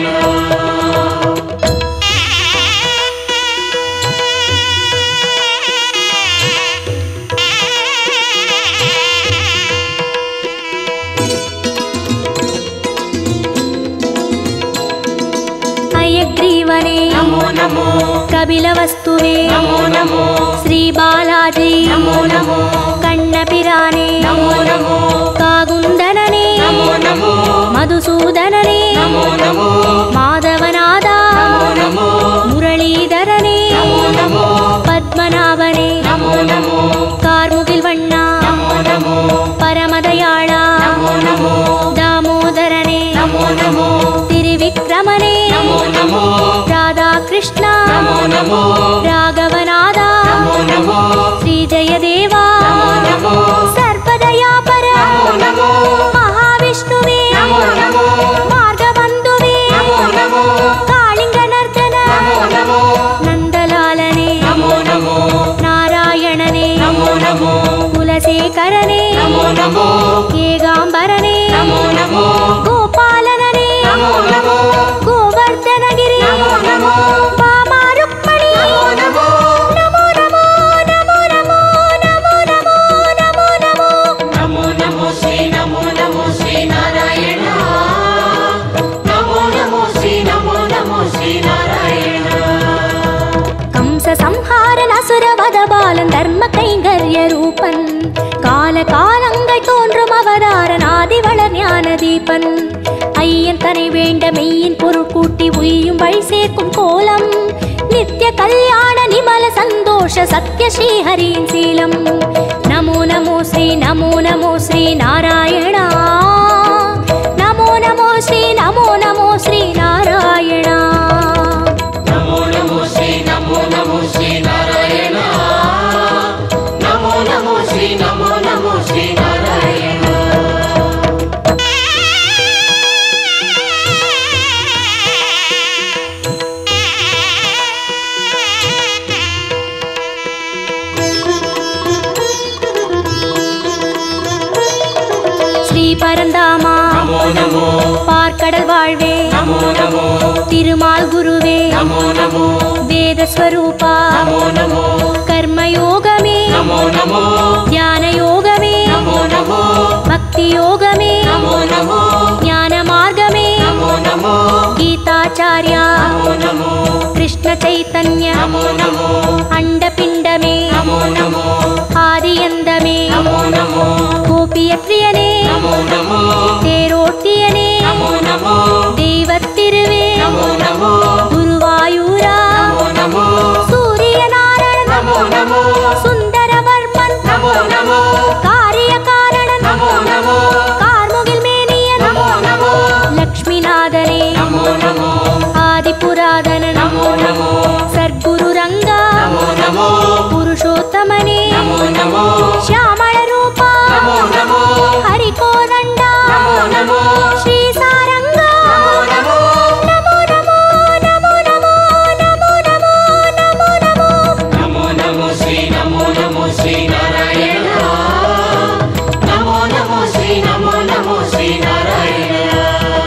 हयग्रीवने नमो नमो कपिलवस्तुवे नमो नमो श्री बालाजी नमो नमो कण्णपिराने नमो नमो कागुन्दनने नमो नमो मधुसूदनने नमो नमो माधवनादा नमो नमो मुरलीधरने नमो नमो पद्मनाभने नमो नमो कार्मुगिल वण्णा नमो नमो परमदयाळा नमो नमो दामोदरने नमो नमो त्रिविक्रमने नमो नमो राधा कृष्ण नमो नमो राघवनादा नमो नमो श्री जयदेवा नमो नमो सर्वदयापर नमो नमो महाविष्णुवे नमो नमो मार्गबन्धुवे नमो नमो कालिङ्गनर्दन नमो नमो नन्दलालने नमो नमो नारायणने नमो नमो कुलशेखरने नमो नमो केगाम्बरने नमो नमो गोपालनने नमो नमो गोवर्धनगिरि नमो नमो वामा रुक्मणि नमो नमो नमो नमो नमो नमो नमो नमो नमो नमो नमो नमो श्री नमो नमो श्री नारायण नमो नमो श्री नमो नमो श्री नारायण காலன் தர்ம கைங்கரிய ரூபன் கால காலங்கள் தோன்றும் அவதாரன் ஆதிவளர் ஞான தீபன் ஐயன் தனை வேண்ட மெய்யின் பொருள் கூட்டி உய்யும் வழி சேர்க்கும் கோலம் நித்திய கல்யாண நிமல சந்தோஷ சத்ய ஸ்ரீஹரியின் சீலம் நமோ நமோ ஸ்ரீ நமோ நமோ ஸ்ரீ நாராயணா நமோ நமோ ஸ்ரீ நமோ நமோ ஸ்ரீ நாராயணா நமோ நமோ ஸ்ரீ நமோ நமோ ஸ்ரீ நாராயணா நமோ நமோ ஸ்ரீ நமோ நமோ ஸ்ரீ நாராயணா ஸ்ரீ பரந்தாமா நமோ நமோ பார்க்கடல் வாழ்வே நமோ நமோ திருமால் குருவே நமோ நமோ வேதஸ்வரூபா நமோ நமோ கர்மயோகமே நமோ நமோ ஞான யோகமே நமோ நமோ பக்தி யோகமே நமோ நமோ ஞான மார்கமே நமோ நமோ கீதாச்சார்யா நமோ நமோ கிருஷ்ண சைத்தன்ய நமோ நமோ அண்டபிண்டமே நமோ நமோ ஆதியந்தமே நமோ நமோ கோபியத்ரியனே நமோ நமோ தேரோட்டியனே நமோ நமோ தெய்வத்திருவே நமோ நமோ குருவாயூரா நமோ நமோ சூரியநாராயணன் நமோ நமோ சுந்தரவர்மன் நமோ நமோ காரியகாரணன் நமோ நமோ கார்முகில் மேனியன் நமோ நமோ லக்ஷ்மிநாதனே நமோ நமோ ஆதிபுராதனன் நமோ நமோ சர்க்குரு ரங்கா நமோ நமோ புருஷோத்தமனே நமோ நமோ ಶ್ಯಾಮಳ ರೂಪ நமோ நமோ ಹರಿಕೋದಂಡ நமோ நமோ ಶ್ರೀ ಸಾರಂಗ நமோ ನಮೋ ನಮೋ ನಮೋ ನಮೋ ನಮೋ ನಮೋ ನಮೋ ನಮೋ நமோ நமோ ஸ்ரீ நமோ நமோ ஸ்ரீ நாராயணா நமோ நமோ ஸ்ரீ நமோ நமோ ஸ்ரீ நாராயணா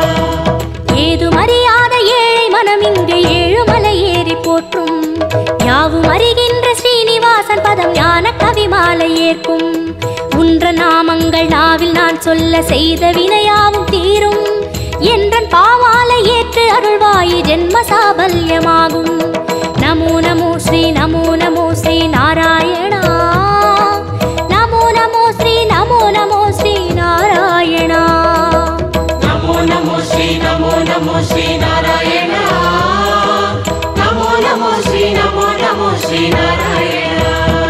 ஏது மறியாத ஏழை மனம் இங்கு ஏழுமலை ஏறி போற்றும் யாவும் அறிகின்ற ஸ்ரீனிவாசன் பதம் ஞான கவிமாலை ஏற்கும் உன்ற நாமங்கள் நாவில் நான் சொல்ல செய்த வினையாவும் தீரும் என்றன் பாவாலை ஏற்று அருள்வாயி ஜென்ம சாபல்யமாகும் நமோ நமோ ஸ்ரீ நமோ நமோ ஸ்ரீ நாராயணா நமோ நமோ ஸ்ரீ நமோ நமோ ஸ்ரீ நாராயணா நமோ நமோ ஸ்ரீ நமோ நமோ ஸ்ரீ நாராயணா நமோ நமோ ஸ்ரீ நமோ நமோ ஸ்ரீ நாராயணா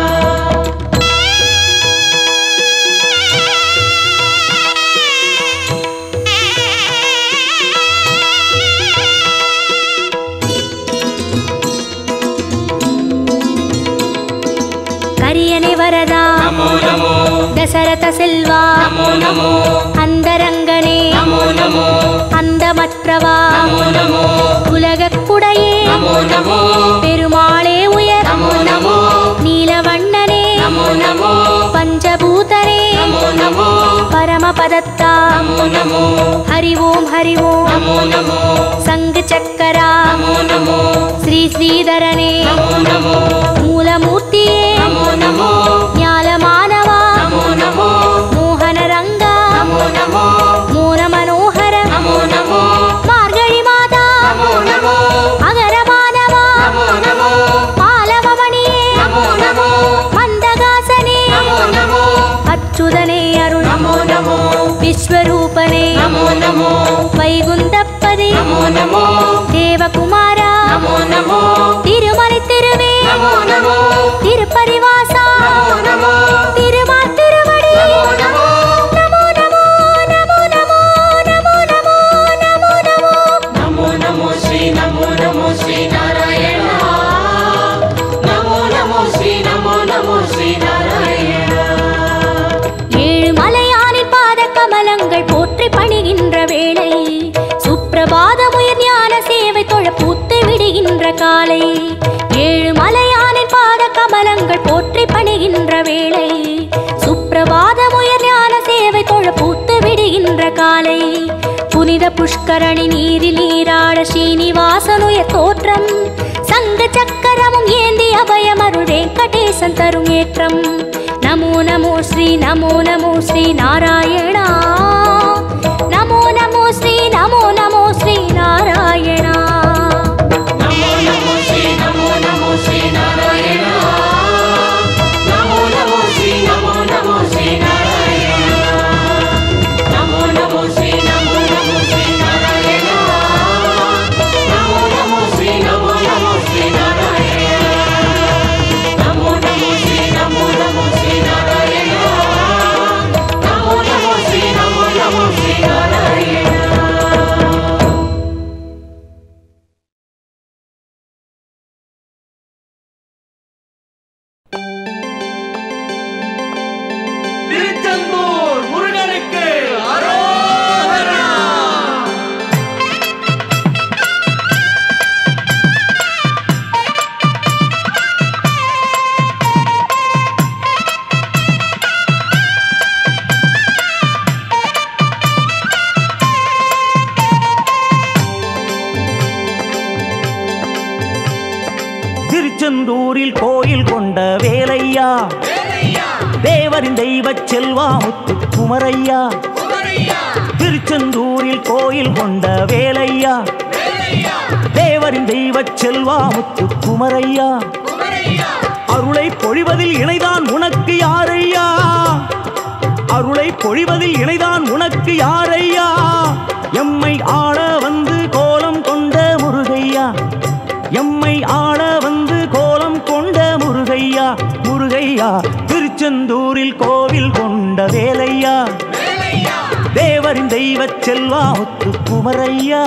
கரியனை வரதா நமோ நமோ தசரத செல்வா நமோ நமோ அந்தரங்கனே நமோ நமோ அந்தமற்றவா நமோ நமோ உலகக்குடையே நமோ நமோ பெருமாளே உயர் நமோ நமோ நீலவண்ணனே நமோ நமோ பஞ்சபூதனே நமோ நமோ பரமபதத்தா நமோ நமோ ஹரி ஓம் ஹரி ஓம் நமோ நமோ சங்கு சக்கரா நமோ நமோ ஸ்ரீ ஸ்ரீதரனே நமோ நமோ மூலமூர்த்தியே நமோ நமோ ஞாலமானவா நமோ நமோ மோகன ரங்கா நமோ நமோ மோன மனோகர நமோ நமோ மார்கழி மாதா நமோ நமோ அகரமானவா நமோ நமோ மாலவமணியே நமோ நமோ மந்தகாசனே நமோ நமோ அச்சுதனே அருள் நமோ நமோ விஸ்வரூபனே நமோ நமோ வைகுந்தப்பதே நமோ நமோ தேவகுமாரா நமோ நமோ திருமலை திருவே நமோ நமோ திருப்பரிவாசா நமோ நமோ திருமால் திருவடி நமோ நமோ நமோ நமோ நமோ நமோ நமோ நமோ நமோ நமோ நமோ நமோ ஸ்ரீ நமோ நமோ ஸ்ரீ நாராயணா நமோ நமோ ஸ்ரீ நமோ நமோ ஸ்ரீ நாராயணா ஏழு மலையானின் பாத கமலங்கள் போற்றி பணிகின்ற வேளை சுப்பிரபாதமுயர் ஞான சேவை தொழ பூத்து விடுகின்ற காலை ஏழு மலையானின் பாத கமலங்கள் போற்றி பணிகின்ற வேளை சுப்பிரபாதமுயர் ஞான சேவை தொழ பூத்து விடுகின்ற காலை புனித புஷ்கரணி நீரில் நீராட ஸ்ரீனிவாசனுயர் தோற்றம் சங்க சக்கரமும் ஏந்தி அபயம் அருள் வெங்கடேசன் தரும் ஏற்றம் நமோ நமோ ஸ்ரீ நமோ நமோ ஸ்ரீ நாராயணா நமோ நமோ ஸ்ரீ நமோ நமோ ஸ்ரீ நாராயணா நமோ நமோ ஸ்ரீ நமோ நமோ ஸ்ரீ நாராயணா திருச்செந்தூரில் கோயில் கொண்ட வேலையா, தேவரின் தெய்வச் செல்வா முத்து குமரையா. திருச்செந்தூரில் கோயில் கொண்ட வேலையா, தேவரின் தெய்வச் செல்வா முத்து குமரையா. அருளை பொழிவதில் இணைதான் உனக்கு யாரையா, அருளை பொழிவதில் இணைதான் உனக்கு யாரையா. எம்மை ஆள வந்து கோலம் கொண்ட முருகையா, எம்மை ஆள வந்து கோலம் கொண்ட முருகையா, முருகையா. திருச்செந்தூரில் கோவில் கொண்ட வேலையா, தேவரின் தெய்வச் செல்வா முத்து குமரையா.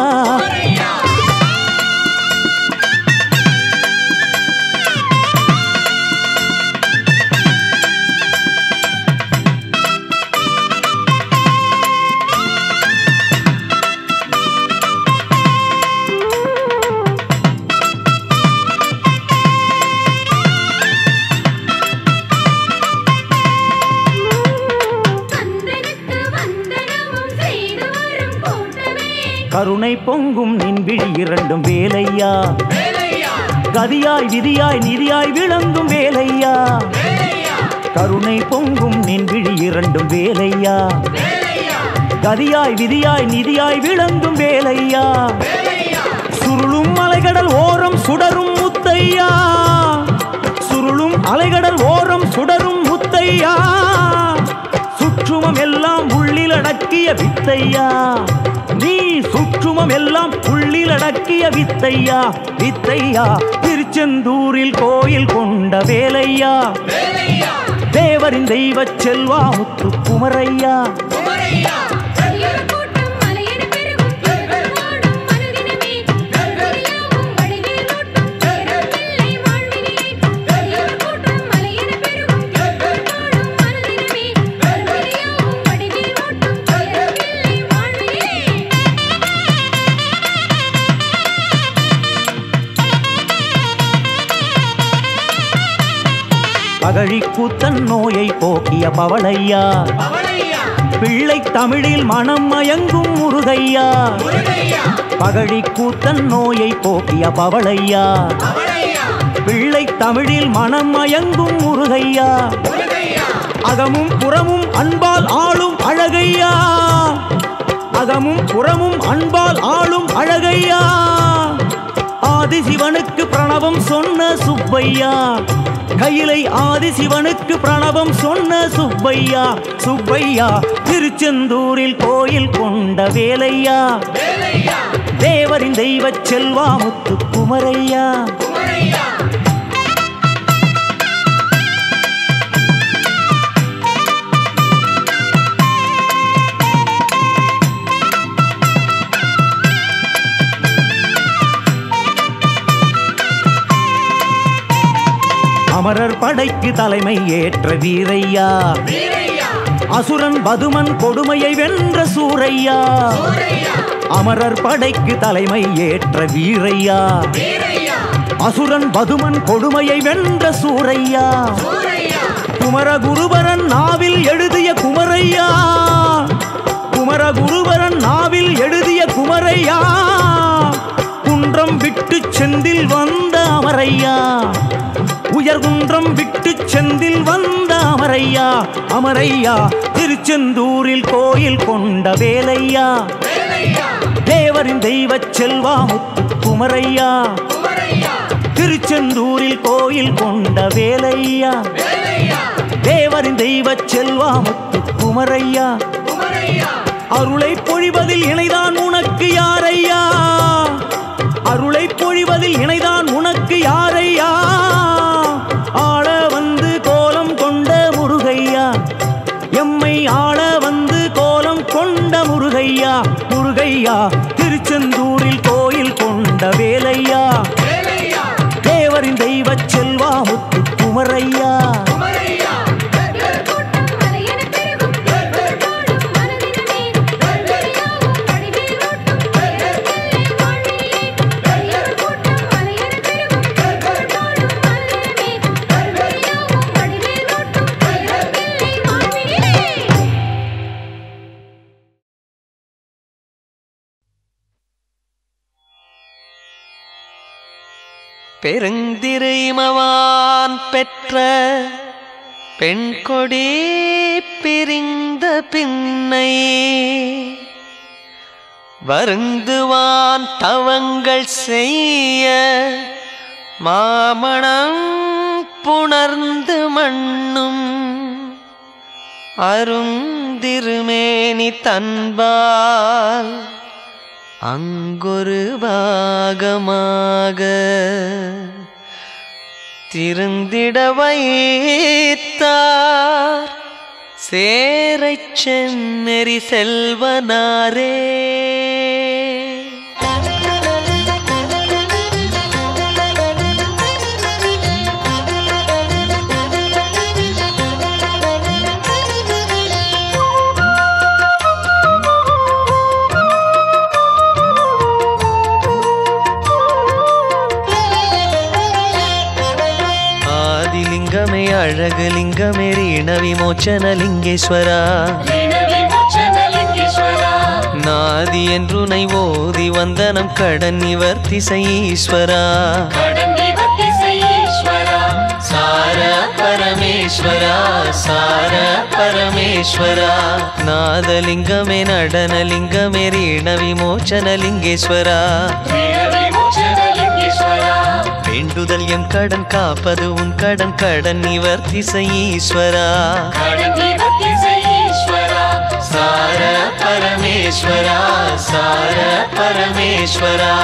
கருணை பொங்கும் நின் விழி இரண்டும் வேலையா, கதியாய் விதியாய் நிதியாய் விளங்கும் வேலையா. கருணை பொங்கும் நின் விழி இரண்டும் வேலையா, கதியாய் விதியாய் நிதியாய் விளங்கும் வேலையா. சுருளும் அலைகடல் ஓரம் சுடரும் முத்தையா, சுருளும் அலைகடல் ஓரம் சுடரும் முத்தையா. சுற்றுமம் எல்லாம் உள்ளில் அடக்கிய வித்தையா, நீ சுற்றுமம் எல்லாம் உள்ளில் அடக்கிய வித்தையா, வித்தையா. திருச்செந்தூரில் கோயில் கொண்ட வேலையா, தேவரின் தெய்வச் செல்வா முத்து குமரையா. பகழி கூத்தன் நோயை போக்கிய பவளையா, பிள்ளை தமிழில் மனம் மயங்கும் முருகையா. பகழி கூத்தன் நோயை போக்கிய பவளையா, பிள்ளை தமிழில் மனம் மயங்கும் முருகையா. அகமும் புறமும் அன்பால் ஆளும் அழகையா, அகமும் புறமும் அன்பால் ஆளும் அழகையா. ஆதிசிவனுக்கு பிரணவம் சொன்ன சுப்பையா, கையிலை ஆதிசிவனுக்கு பிரணவம் சொன்ன சுப்பையா, சுப்பையா. திருச்செந்தூரில் கோயில் கொண்ட வேலையா, தேவரின் தெய்வச் செல்வா முத்து குமரையா. அமரர் படைக்கு தலைமை ஏற்ற வீரையா, அசுரன் பதுமன் கொடுமையை வென்ற சூரையா. அமரர் படைக்கு தலைமை ஏற்ற வீரையா, அசுரன் பதுமன் கொடுமையை வென்ற சூரையா. குமரகுருபரன் நாவில் எழுதிய குமரையா, குமரகுருபரன் நாவில் எழுதிய குமரையா. குன்றம் விட்டு செந்தில் வந்த அமரையா, உயர்குன்றம் விட்டு செந்தில் வந்த அமரையா, அமரையா. திருச்செந்தூரில் கோயில் கொண்ட வேலையா, தேவரின் தெய்வச் செல்வா முத்து குமரையா. திருச்செந்தூரில் கோயில் கொண்ட வேலையா, தேவரின் தெய்வச் செல்வா முத்து குமரையா. அருளை பொழிவதில் இணைதான் உனக்கு யாரையா, அருளை பொழிவதில் இணைதான் உனக்கு யாரையா. ஆள வந்து கோலம் கொண்ட முருகையா, எம்மை ஆள வந்து கோலம் கொண்ட முருகையா, முருகையா. திருச்செந்தூரில் கோயில் கொண்ட வேலையா, தேவரின் தெய்வச் செல்வா முத்து குமரையா. பெருந்திரைமவான் பெற்ற பெண் கொடி பிரிந்த பின்னை வருந்துவான் தவங்கள் செய்ய மாமணம் புணர்ந்து மண்ணும் அருந்திருமேனி தன்பால் அங்கொரு பாகமாக திருந்திட வைத்தார் சேரைச் செந்நெறி செல்வனாரே. ஆதிலிங்கமே அழகுலிங்கமே ரீண விமோச்சன லிங்கேஸ்வரா நாதி என்றுனை ஓதி வந்தனம் கடன் நிவர்த்தி ஈஸ்வரா சார பரமேஸ்வரா சார பரமேஸ்வரா நாதலிங்கமே நடனலிங்கமே ரீண விமோச்சன லிங்கேஸ்வரா வேண்டுதல் எம் கடன் காப்பது உன் கடன் கடன் நிவர்த்தி ஈஸ்வரா சார பரமேஸ்வரா சார பரமேஸ்வரா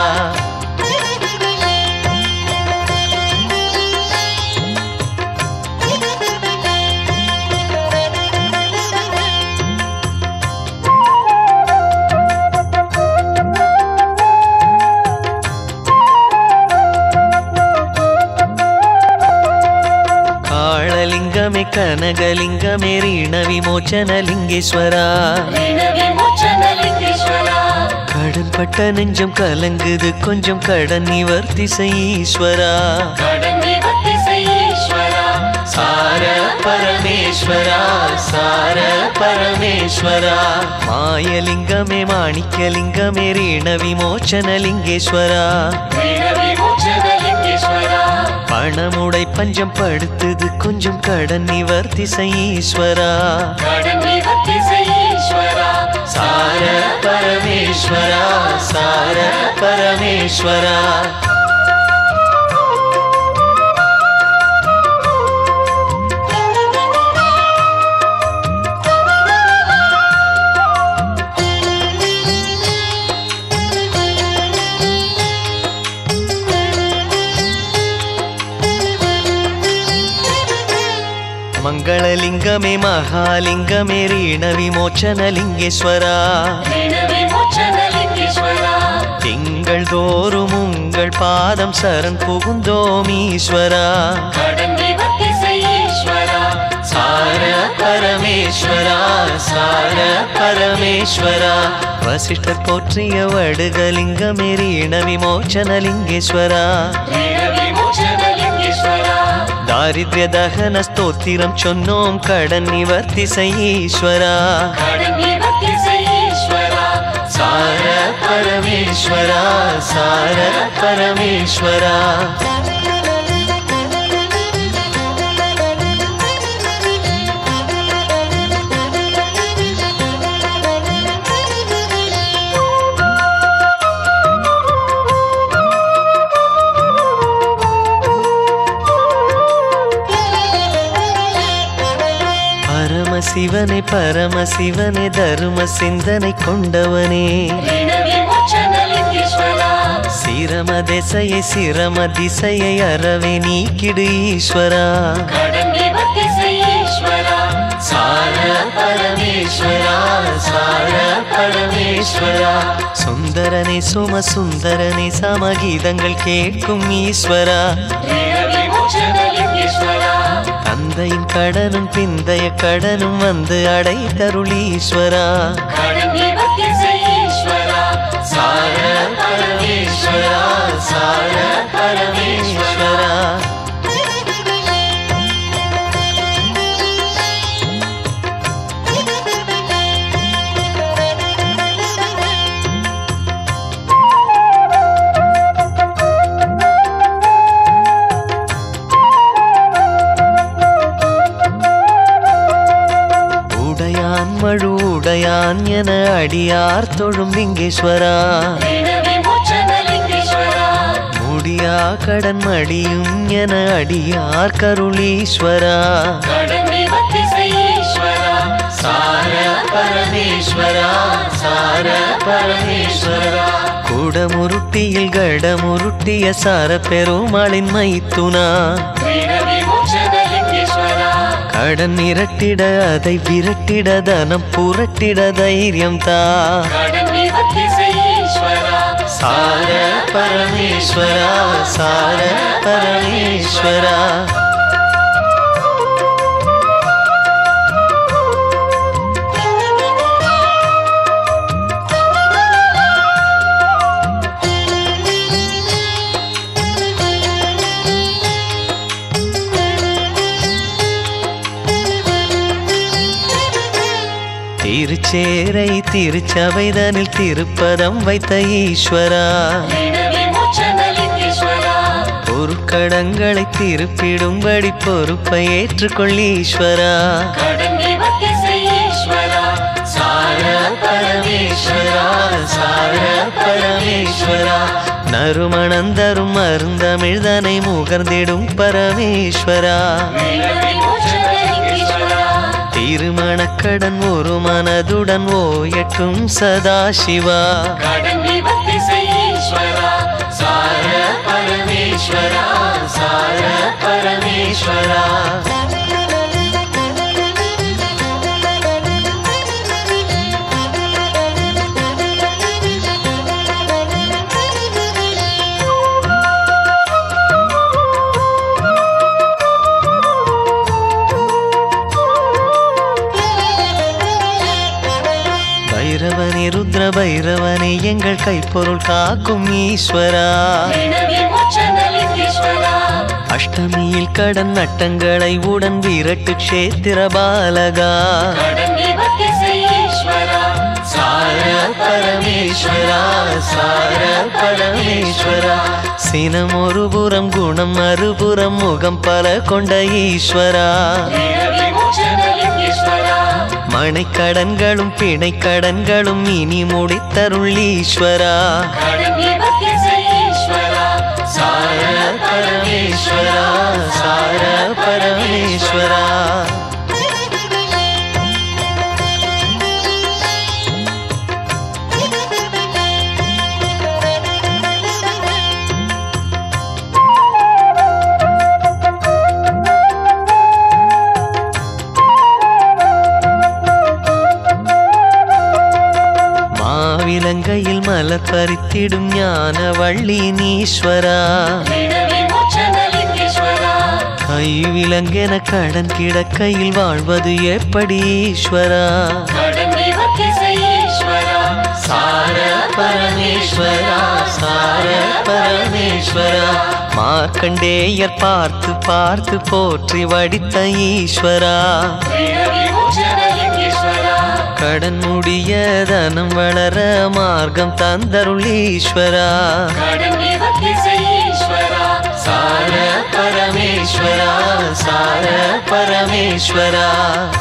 காளலிங்கமே கனகலிங்கமே ரீண விமோச்சன லிங்கேஸ்வரா கடன் பட்ட நெஞ்சம் கலங்குது கொஞ்சம் கடன் நிவர்த்தி ஈஸ்வரா சார பரமேஸ்வரா சார பரமேஸ்வரா மாயலிங்கமே மாணிக்கலிங்கமே ரீண விமோச்சன லிங்கேஸ்வரா பணமுடை பஞ்சம் படுத்துது கொஞ்சம் கடன் நிவர்த்தி ஈஸ்வரா சார பரமேஸ்வரா சார பரமேஸ்வரா மங்களலிங்கமே மகாலிங்கமே ரீண விமோச்சன லிங்கேஸ்வரா திங்கள் தோறும் உங்கள் பாதம் சரண் புகுந்தோம் ஈஸ்வரா சார பரமேஸ்வரா சார பரமேஸ்வரா வசிஷ்டர் போற்றிய வடுகலிங்கமே ரீண விமோச்சன லிங்கேஸ்வரா தாரித்ய தகன ஸ்தோத்திரம் சொன்னோம் கடன் நிவர்த்தி ஈஸ்வரா சார பரமேஸ்வரா சார பரமேஸ்வரா சிவனே பரமசிவனே தரும சிந்தனை கொண்டவனே சிரம திசையை சிரம திசையை அறவே நீக்கிடு ஈஸ்வரா சார பரமேஸ்வரா சார பரமேஸ்வரா சுந்தரனே சும சுந்தரனே சமகீதங்கள் கேட்கும் ஈஸ்வரா தந்தையின் கடனும் பிந்தைய கடனும் வந்து அடைத்தருளீஸ்வரா சார பரமேஸ்வரா சார பரமேஸ்வரா உடையான் என அடியார் தொழும் லிங்கேஸ்வரா முடியா கடன் மடியும் என அடியார் கருளீஸ்வரா சார பரமேஸ்வரா சார பரமேஸ்வரா குடமுருட்டியில் கடமுருட்டிய சார பெருமாளின் மைத்துனா கடன் இரட்டிட அதை விரட்டிட தனம் புரட்டிட தைரியம் தா சார பரமேஸ்வரா சார பரமேஸ்வரா திருச்சேரை திருச்சபைதனில் திருப்பதம் வைத்த ஈஸ்வரா பொருட்கடங்களை திருப்பிடும்படி பொறுப்பை ஏற்றுக்கொள்ளீஸ்வரா சார பரமேஸ்வரா சார பரமேஸ்வரா நறுமணந்தரும் மருந்தமிழ்தனை முகர்ந்திடும் பரமேஸ்வரா திருமணக்கடன் ஒரு மனதுடன் ஓயட்டும் சதாசிவா சார பரமேஸ்வரா சார பரமேஸ்வரா பைரவனே ருத்ர பைரவனே எங்கள் கைப்பொருள் காக்கும் ஈஸ்வரா அஷ்டமியில் கடன் நட்டங்களை உடன் விரட்டு க்ஷேத்திர பாலகா சார பரமேஸ்வரா சார பரமேஸ்வரா சினம் ஒரு புறம் குணம் மறுபுறம் முகம் பல கொண்ட ஈஸ்வரா மனைக்கடன்களும் பிணைக்கடன்களும் இனி முடித்தருள் ஈஸ்வரா சார பரமேஸ்வரா சார பரமேஸ்வரா மாவிலங்கையில் மலர் பறித்திடும் ஞான வள்ளீஸ்வரா கைவிலங்கென கடன் கிடக்கையில் வாழ்வது எப்படி ஈஸ்வரா சார பரமேஸ்வரா சார பரமேஸ்வரா மார்க்கண்டேயர் பார்த்து பார்த்து போற்றி வடித்த ஈஸ்வரா கடன் முடிய தனம் வளர மார்க்கம் தந்தருள் ஈஸ்வரா சார பரமேஸ்வரா சார பரமேஸ்வரா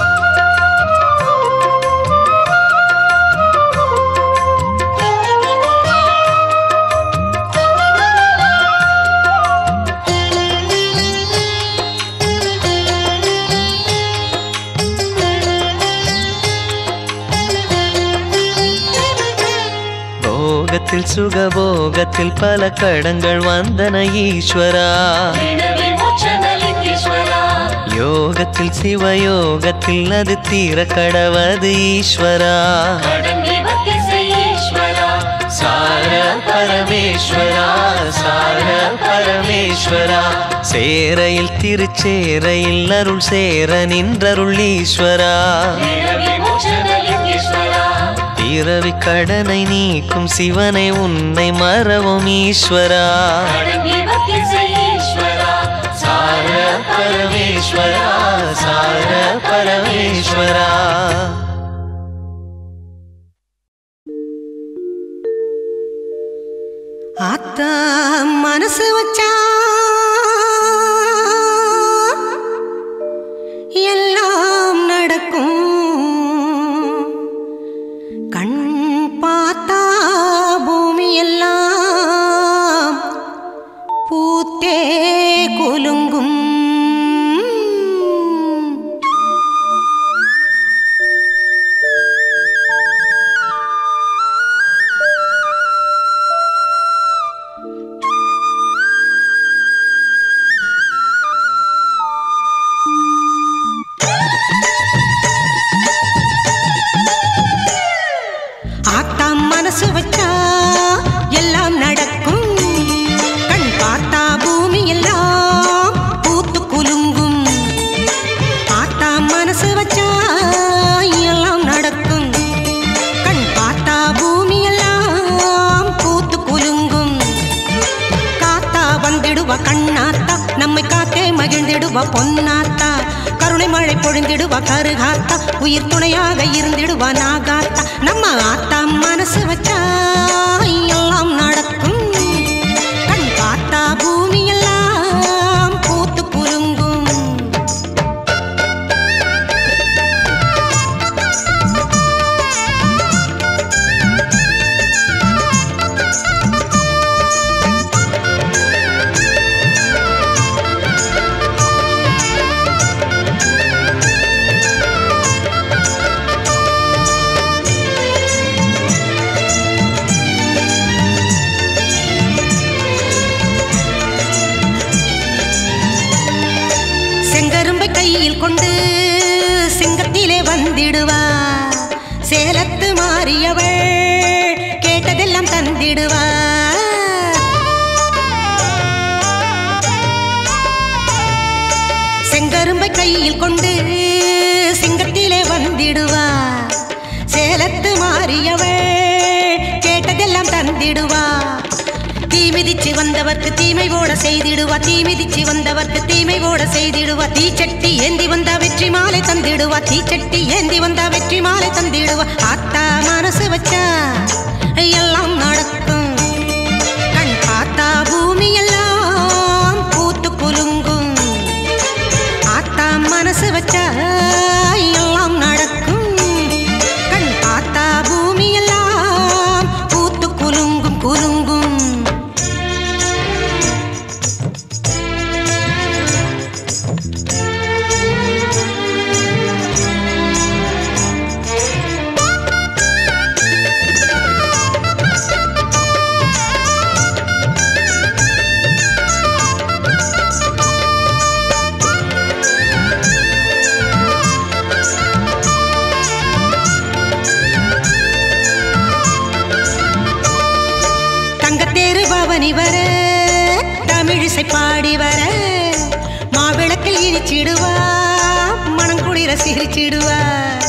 போகத்தில் சுகபோகத்தில் பல கடங்கள் வந்தன ஈஸ்வரா யோகத்தில் சிவயோகத்தில் அது தீர கடவது ஈஸ்வரா சார பரமேஸ்வரா சார பரமேஸ்வரா சேரையில் திருச்சேரையில் அருள் சேர நின்றருள் ஈஸ்வரா இரவி கடனை நீக்கும் சிவனை உன்னை மறவும் ஈஸ்வரா சார பரமேஸ்வரா சார பரமேஸ்வரா ஆத்தா மனசு வச்சா எல்லாம் நடக்கும் குலுங்கும். ஆத்தாம் மனசு வச்சா எல்லாம் நடக்கும். கண் பார்த்தா பூமி எல்லாம் பூத்து குலுங்கும். ஆத்தாம் மனசு வச்சா எல்லாம் நடக்கும். கண் பார்த்தா பூமி எல்லாம் பூத்து குலுங்கும். காத்தா வந்திடுவா கண்ணாத்தா, நம்மை காத்தே மகிழ்ந்திடுவா பொன்னாத்தா. கருணை மழை பொழிந்திடுவா கருகாத்தா, உயிர் துணையாக இருந்திடுவா நாகாத்தா. நம்ம ஆத்தா மனசு வச்சா எல்லாம் நடக்கும். கண் பார்த்தா பூமி எல்லாம் பூத்து குலுங்கும். செங்கரும்பை கையில் கொண்டு சிங்கத்திலே வந்திடுவா. சேலத்து மாறியவள் கேட்டதெல்லாம் தந்திடுவா. செங்கரும்பை கையில் கொண்டு சிங்கத்திலே வந்திடுவா. சேலத்து மாறியவள் கேட்டதெல்லாம் தந்திடுவா. தீ மிதிச்சு வந்தவர்க்கு தீமை ஓட செய்திடுவா. தீ மிதிச்சு வந்தவர்க்கு தீமை ஓட செய்திடுவா. தீச்சட்டி ஏந்தி வந்தா வெற்றி மாலை தந்திடுவா. தீச்சட்டி ஏந்தி வந்தா வெற்றி மாலை தந்திடுவா. ஆத்தா மனசு வச்சா எல்லாம் நடக்கும். கண் பார்த்தா பூமி எல்லாம் பூத்து குலுங்கும். ஆத்தா மனசு வச்சா எல்லாம் நடக்கும். கண் பார்த்தா பூமி எல்லாம் பூத்து குலுங்கும் குலுங்கும். தங்கத்தேரு பவனி வர தமிழிசை பாடி வர மாவிளக்கில் இனிச்சிடுவா. மனங்குளிர சிரிச்சிடுவா.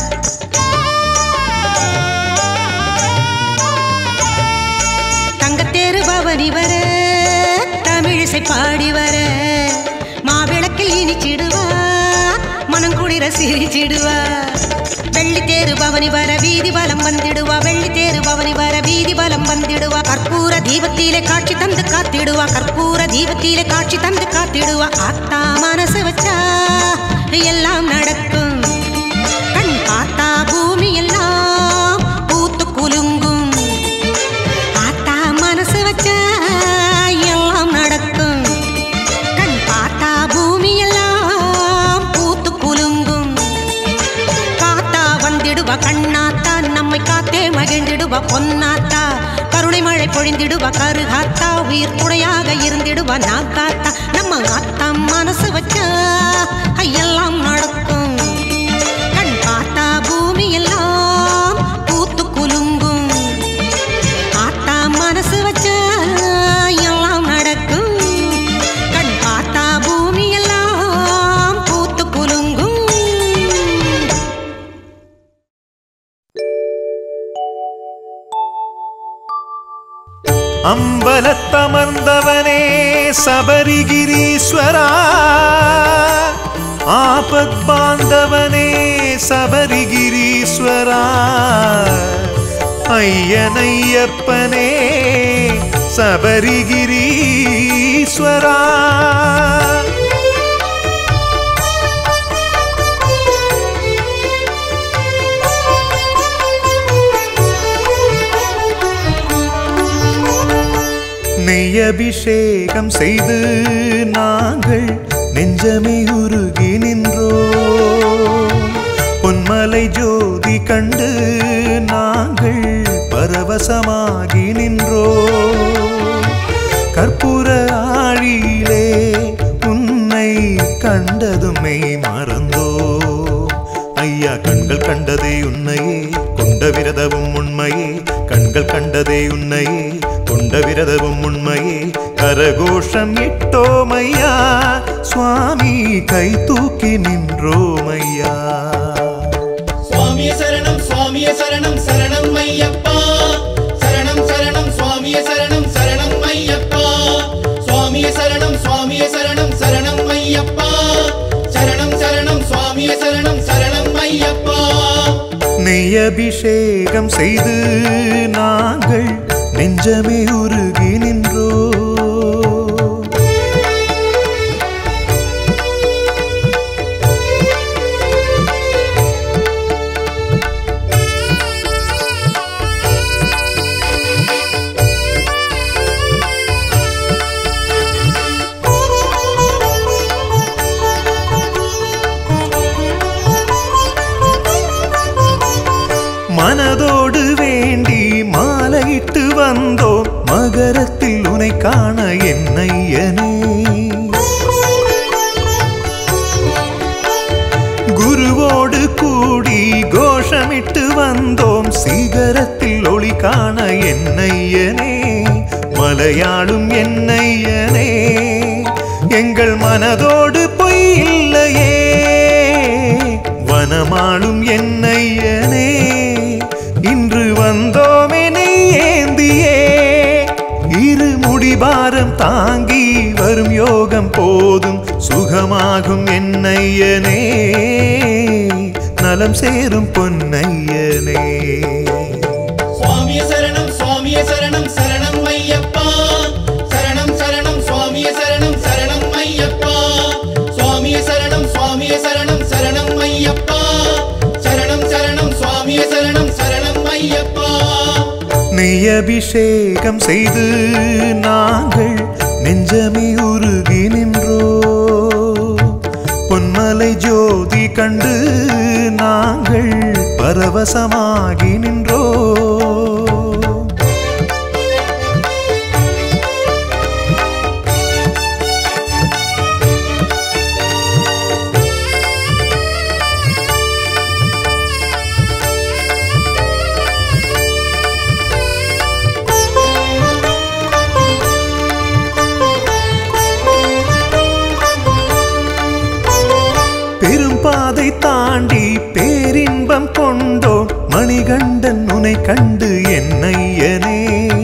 தங்கத்தேரு பவனி வர தமிழிசை பாடி வர மாவிளக்கில் இனிச்சிடுவா. மனங்குளிர சிரிச்சிடுவா. வெள்ளி தேரு பவனி வர வீதி பலம் வந்திடுவா. வெள்ளி தேரு பவனி வர வீதி பலம் வந்திடுவா. கற்பூர தீபத்திலே காட்சி தந்து காத்திடுவா. கற்பூர தீபத்திலே காட்சி தந்து காத்திடுவா. ஆத்தா மனசு வச்சா எல்லாம் நடக்கும். கண் பார்த்தா பூமி எல்லாம் பூத்து குலுங்கும். ஆத்தா மனசு வச்சா எல்லாம் நடக்கும். கண் பார்த்தா பூமி எல்லாம் பூத்து குலுங்கும். காத்தா வந்திடுவா கண்ணாத்தா, நம்மை காத்தே மகிழ்ந்திடுவா பொன்னாத்தா. கருணை மழை பொழிந்திடுவா கருகாத்தா, உயிர் துணையாக இருந்திடுவா நாகாத்தா. நம்ம ஆத்தா மனசு வச்சா எல்லாம் நடக்கும். கண் பார்த்தா பூமி எல்லாம் பூத்து குலுங்கும். ஆத்தா மனசு வச்சா எல்லாம் நடக்கும். கண் பார்த்தா பூமி எல்லாம் பூத்து குலுங்கும். அம்பலத்தமர்ந்தவனே சபரிகிரீஸ்வரா, ஆபத் பாந்தவனே சபரிகிரீஸ்வரா. ஐயனையப்பனே சபரிகிரீஸ்வரா. நெய்ய அபிஷேகம் செய்து நாங்கள் நெஞ்சமே உருகி நின்றோ பொன்மலை ஜோதி கண்டு நாங்கள் பரவசமாகி நின்றோ கற்பூர ஆழியிலே உன்னை கண்டதுமே மறந்தோ ஐயா கண்கள் கண்டதே உன்னையே கொண்ட விரதமும் உண்மையே கண்கள் கண்டதே உன்னையே கொண்ட விரதமும் உண்மையே கரகோஷம் இட்டோமையா சுவாமி கை தூக்கி நின்றோமையா சுவாமியே சரணம் சுவாமியே சரணம் சரணம் ஐயப்பா சரணம் சரணம் சுவாமியே சரணம் சரணம் ஐயப்பா சுவாமியே சரணம் சுவாமியே சரணம் சரணம் ஐயப்பா சரணம் சரணம் சுவாமியே சரணம் சரணம் ஐயப்பா நெய் அபிஷேகம் செய்து நாங்கள் நெஞ்சமே உருகி நின்றோ மனதோடு வேண்டி மாலையிட்டு வந்தோம் மகரத்தில் உனை காண என்னையனே குருவோடு கூடி கோஷமிட்டு வந்தோம் சீகரத்தில் ஒளி காண என்னையனே மலையாளும் என்னையனே எங்கள் மனதோடு பொய் இல்லையே வனமாளும் என்னையனே இன்று வந்தோமே ஏந்தியே இரு முடிபாரம் தாங்கி வரும் யோகம் போதும் சுகமாகும் என்னையனே நலம் சேரும் பொன்னையனே சுவாமியே சரணம் சுவாமியே சரணம் சரணம் ஐயப்பா சரணம் சரணம் சுவாமியே சரணம் சரணம் ஐயப்பா சுவாமியே சரணம் சுவாமியே சரணம் சரணம் ஐயப்பா சரணம் சரணம் சுவாமியே சரணம் சரணம் ஐயப்பா நெய் அபிஷேகம் செய்து நாங்கள் நெஞ்சமே உருகி நின்றோ பொன்மலை ஜோதி கண்டு நாங்கள் பரவசமாகி நின்றோ பெரும்பாதை தாண்டி பேரின்பம் கொண்டோம் மணிகண்டன் உனை கண்டு என்னையனே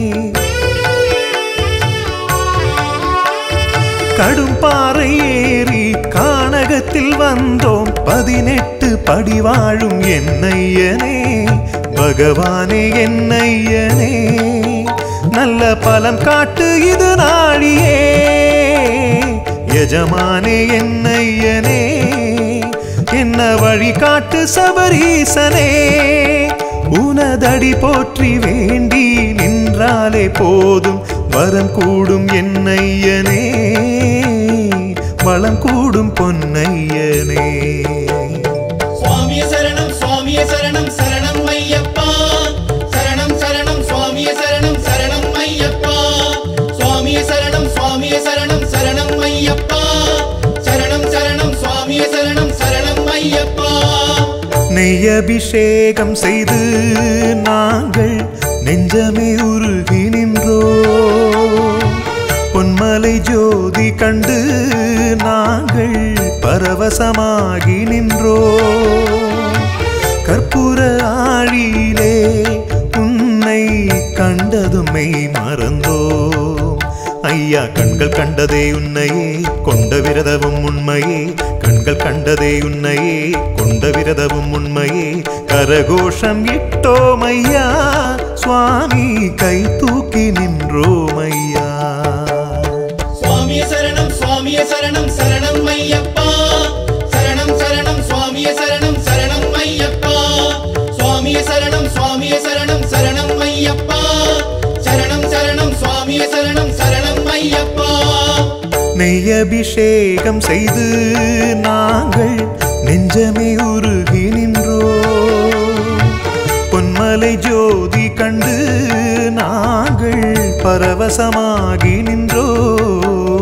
கடும்பாறை ஏறி கானகத்தில் வந்தோம் பதினெட்டு படி வாழும் என்னையனே பகவானே என்னையனே நல்ல பலம் காட்டு இது நாடியே எஜமானே என்னையனே என்ன வழி காட்டு சபரீசனே உனதடி போற்றி வேண்டி நின்றாலே போதும் வரம் கூடும் என்னையனே வளம் கூடும் பொன்னையனே சுவாமியே சரணம் சுவாமியே சரணம் சரணம் ஐயப்பா சரணம் சரணம் சுவாமியே சரணம் சரணம் ஐயப்பா சுவாமியே சரணம் சுவாமியே சரணம் சரணம் ஐயப்பா சரணம் சரணம் சுவாமியே சரணம் சரணம் ஐயப்பா நெய் அபிஷேகம் செய்து நாங்கள் நெஞ்சமே உருகி நின்றோ பொன்மலை ஜோதி கண்டு நாங்கள் பரவசமாகி நின்றோ கற்பூர ஆழியிலே உன்னை கண்டதுமை மறந்தோ ஐயா கண்கள் கண்டதே உன்னையே கொண்ட விரதமும் உண்மையே கண்கள் கண்டதே உன்னையே கொண்ட விரதமும் உண்மையே கரகோஷம் இட்டோமையா சுவாமி கை தூக்கி நின்றோமையா சுவாமியே சரணம் சுவாமியே சரணம் சரணம் ஐயப்பா சரணம் சரணம் சுவாமியே சரணம் சரணம் ஐயப்பா சுவாமியே சரணம் சுவாமியே சரணம் சரணம் ஐயப்பா சரணம் சரணம் சுவாமியே சரணம் சரணம் ஐயப்பா நெய் அபிஷேகம் செய்து நாங்கள் நெஞ்சமே உருகி நின்றோ பொன்மலை ஜோதி கண்டு நாங்கள் பரவசமாகி நின்றோ